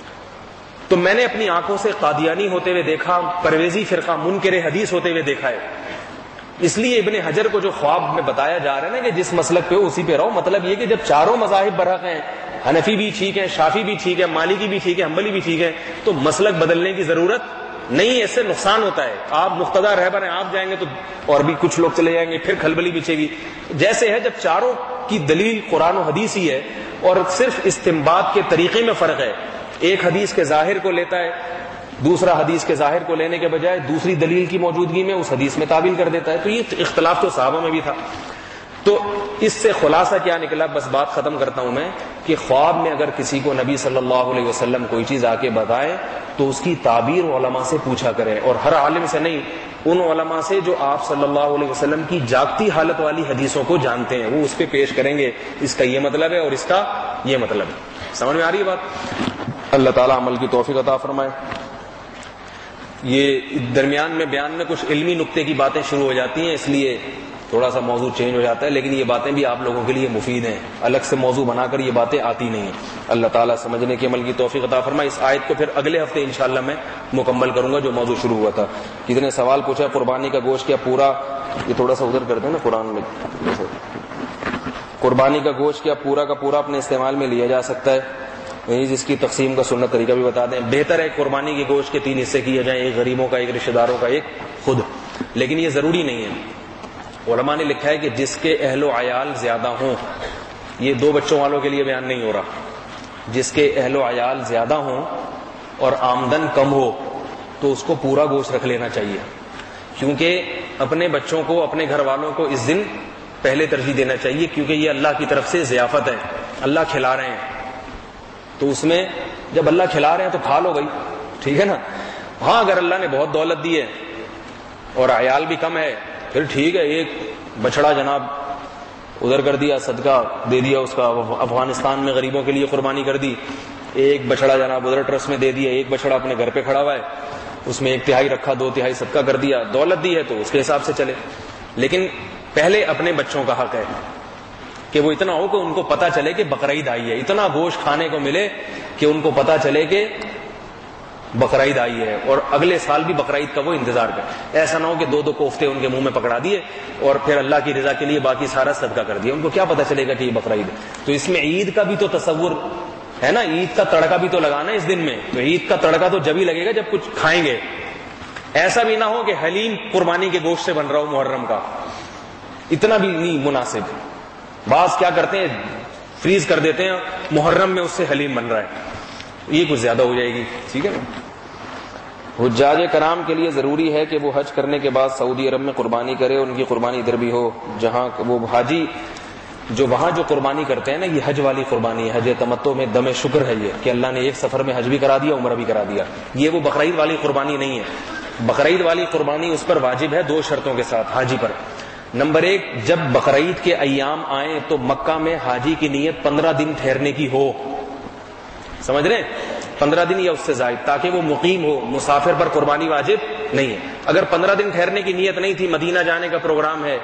تو میں نے اپنی آنکھوں سے قادیانی ہوتے ہوئے دیکھا، پرویزی فرقہ منکر حدیث ہوتے ہوئے دیکھا ہے. اس لیے ابن حجر کو جو خواب میں بتایا جا رہا ہے نا کہ جس مسلک پہ ہو اسی پہ رہو، مطلب یہ کہ جب چاروں مذاہب برحق ہیں، حنفی بھی ٹھیک ہے، شافعی بھی ٹھیک ہے، مالکی بھی ٹھیک ہے، حنبلی بھی ٹھیک ہے، تو مسلک بدلنے کی ضرورت نہیں ہے. اس سے نقصان ہوتا ہے. آپ مقتدی رہبر ہیں، آپ جائیں گے تو اور بھی کچھ لوگ چلے جائیں گے، پھر کھلبلی بچے گی. جیسے ہے جب چاروں کی دلیل قرآن و حدیث ہی ہے اور صرف استنباط کے طریقے میں فرق ہے، ایک حدیث کے ظاہر کو لیتا ہے، دوسرا حدیث کے ظاہر کو لینے کے بجائے دوسری دلیل کی موجودگی میں اس حدیث میں تعبیل کر دیتا ہے. تو یہ اختلاف تو صحابہ میں بھی تھا. تو اس سے خلاصہ کیا نکلا؟ بس بات ختم کرتا ہوں میں کہ خواب میں اگر کسی کو نبی صلی اللہ علیہ وسلم کوئی چیز آ کے بتائے تو اس کی تعبیر علماء سے پوچھا کرے، اور ہر عالم سے نہیں، ان علماء سے جو آپ صلی اللہ علیہ وسلم کی جاگتی حالت والی حدیثوں کو جانتے ہیں، وہ اس پہ پیش کریں گے اس کا یہ مطلب ہے اور اس کا یہ مطلب ہے. سمجھ میں آ رہی ہے بات؟ اللہ تعالیٰ عمل کی توفیق عطا فرمائے. یہ درمیان میں بیان میں کچھ علمی نقطے کی باتیں شروع ہو جاتی ہیں، اس لیے تھوڑا سا موضوع چینج ہو جاتا ہے، لیکن یہ باتیں بھی آپ لوگوں کے لیے مفید ہیں، الگ سے موضوع بنا کر یہ باتیں آتی نہیں ہیں۔ اللہ تعالیٰ سمجھنے کے عمل کی توفیق عطا فرمائے۔ اس آیت کو پھر اگلے ہفتے انشاءاللہ میں مکمل کروں گا جو موضوع شروع ہوا تھا۔ کسی نے سوال پوچھا قربانی کا گوشت کیا پورا، یہ تھوڑا سا ادھر کرتے ہیں نا قرآن میں، قربانی کا گوشت کیا پورا کا پورا اپنے استعمال میں لیا جا سکتا ہے؟ یعنی جس کی تقسیم کا سنت طریقہ بھی بتا دیں۔ بہتر ہے قربانی کے گوشت کے تین حصے کیے جائیں، ایک غریبوں کا، ایک رشتہ داروں کا، ایک خود، لیکن یہ ضروری نہیں ہے۔ علماء نے لکھا ہے کہ جس کے اہل و عیال زیادہ ہوں، یہ دو بچوں والوں کے لیے بیان نہیں ہو رہا، جس کے اہل و عیال زیادہ ہوں اور آمدن کم ہو تو اس کو پورا گوشت رکھ لینا چاہیے، کیونکہ اپنے بچوں کو، اپنے گھر والوں کو اس دن پہلے ترجیح دینا چاہیے، کیونکہ یہ اللہ کی طرف سے ضیافت ہے، اللہ کھلا رہے ہیں، تو اس میں جب اللہ کھلا رہے ہیں تو کھا لو بھائی، ٹھیک ہے نا۔ ہاں اگر اللہ نے بہت دولت دی ہے اور عیال بھی کم ہے پھر ٹھیک ہے، ایک بچڑا جناب ادھر کر دیا، صدقہ دے دیا اس کا، افغانستان میں غریبوں کے لیے قربانی کر دی، ایک بچڑا جناب ادھر ٹرسٹ میں دے دیا، ایک بچڑا اپنے گھر پہ کھڑا ہوا ہے اس میں ایک تہائی رکھا، دو تہائی صدقہ کر دیا، دولت دی ہے تو اس کے حساب سے چلے، لیکن پہلے اپنے بچوں کا حق ہے کہ وہ اتنا ہو کہ ان کو پتہ چلے کہ بقرعید آئی ہے، اتنا گوشت کھانے کو ملے کہ ان کو پتہ چلے کہ بقرعید آئی ہے، اور اگلے سال بھی بقرعید کا وہ انتظار کرے۔ ایسا نہ ہو کہ دو دو کوفتے ان کے منہ میں پکڑا دیے اور پھر اللہ کی رضا کے لیے باقی سارا صدقہ کر دیا، ان کو کیا پتہ چلے گا کہ یہ بقرعید ہے۔ تو اس میں عید کا بھی تو تصور ہے نا، عید کا تڑکا بھی تو لگانا ہے اس دن میں، تو عید کا تڑکا تو جب ہی لگے گا جب کچھ کھائیں گے۔ ایسا بھی نہ ہو کہ حلیم قربانی کے گوشت سے بن رہا ہو محرم کا، اتنا بھی نہیں مناسب۔ بعض کیا کرتے ہیں فریز کر دیتے ہیں، محرم میں اس سے حلیم بن رہا ہے، یہ کچھ زیادہ ہو جائے گی، ٹھیک ہے نا۔ حجاج کرام کے لیے ضروری ہے کہ وہ حج کرنے کے بعد سعودی عرب میں قربانی کرے، ان کی قربانی ادھر بھی ہو جہاں وہ حاجی جو وہاں جو قربانی کرتے ہیں نا، یہ حج والی قربانی ہے، حج تمتع میں دم شکر ہے یہ کہ اللہ نے ایک سفر میں حج بھی کرا دیا، عمرہ بھی کرا دیا، یہ وہ بقرعید والی قربانی نہیں ہے۔ بقرعید والی قربانی اس پر واجب ہے دو شرطوں کے ساتھ حاجی پر۔ نمبر ایک، جب بقرعید کے ایام آئیں تو مکہ میں حاجی کی نیت پندرہ دن ٹھہرنے کی ہو، سمجھ رہے ہیں، پندرہ دن یا اس سے زائد، تاکہ وہ مقیم ہو، مسافر پر قربانی واجب نہیں ہے۔ اگر پندرہ دن ٹھہرنے کی نیت نہیں تھی، مدینہ جانے کا پروگرام ہے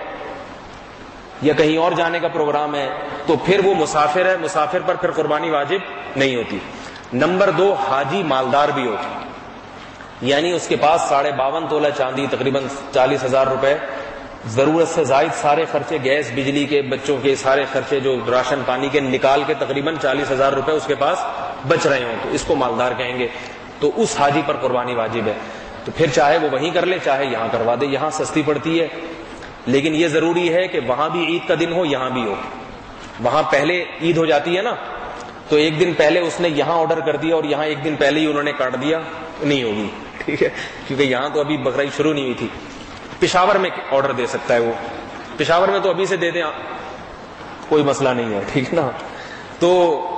یا کہیں اور جانے کا پروگرام ہے، تو پھر وہ مسافر ہے، مسافر پر پھر قربانی واجب نہیں ہوتی۔ نمبر دو، حاجی مالدار بھی ہو، یعنی اس کے پاس ساڑھے باون تولہ چاندی، تقریباً چالیس ہزار روپے، ضرورت سے زائد سارے خرچے، گیس بجلی کے، بچوں کے سارے خرچے جو راشن پانی کے نکال کے تقریباً چالیس ہزار روپے اس کے پاس بچ رہے ہوں، تو اس کو مالدار کہیں گے، تو اس حاجی پر قربانی واجب ہے۔ تو پھر چاہے وہ وہیں کر لے، چاہے یہاں کروا دے، یہاں سستی پڑتی ہے، لیکن یہ ضروری ہے کہ وہاں بھی عید کا دن ہو، یہاں بھی ہو۔ وہاں پہلے عید ہو جاتی ہے نا، تو ایک دن پہلے اس نے یہاں آرڈر کر دیا اور یہاں ایک دن پہلے ہی انہوں نے کاٹ دیا، نہیں ہوگی، ٹھیک ہے، کیونکہ یہاں تو ابھی بقرعید شروع نہیں ہوئی تھی۔ پشاور میں آرڈر دے سکتا ہے وہ، پشاور میں تو ابھی سے دے دیں، کوئی مسئلہ نہیں ہے، ٹھیک نا۔ تو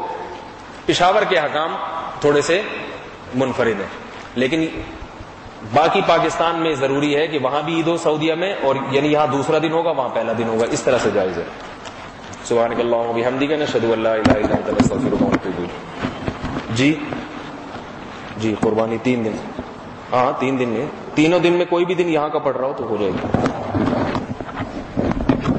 پشاور کے حکام تھوڑے سے منفرد ہیں، لیکن باقی پاکستان میں ضروری ہے کہ وہاں بھی عید ہو سعودیہ میں، اور یعنی یہاں دوسرا دن ہوگا وہاں پہلا دن ہوگا، اس طرح سے جائز ہے۔ سبحانک اللہم و بحمدک، نشہد ان لا الہ الا انت، نستغفرک ونتوب الیک۔ جی جی قربانی تین دن، ہاں تین دن میں، تینوں دن میں کوئی بھی دن یہاں کا پڑ رہا ہو تو ہو جائے گا۔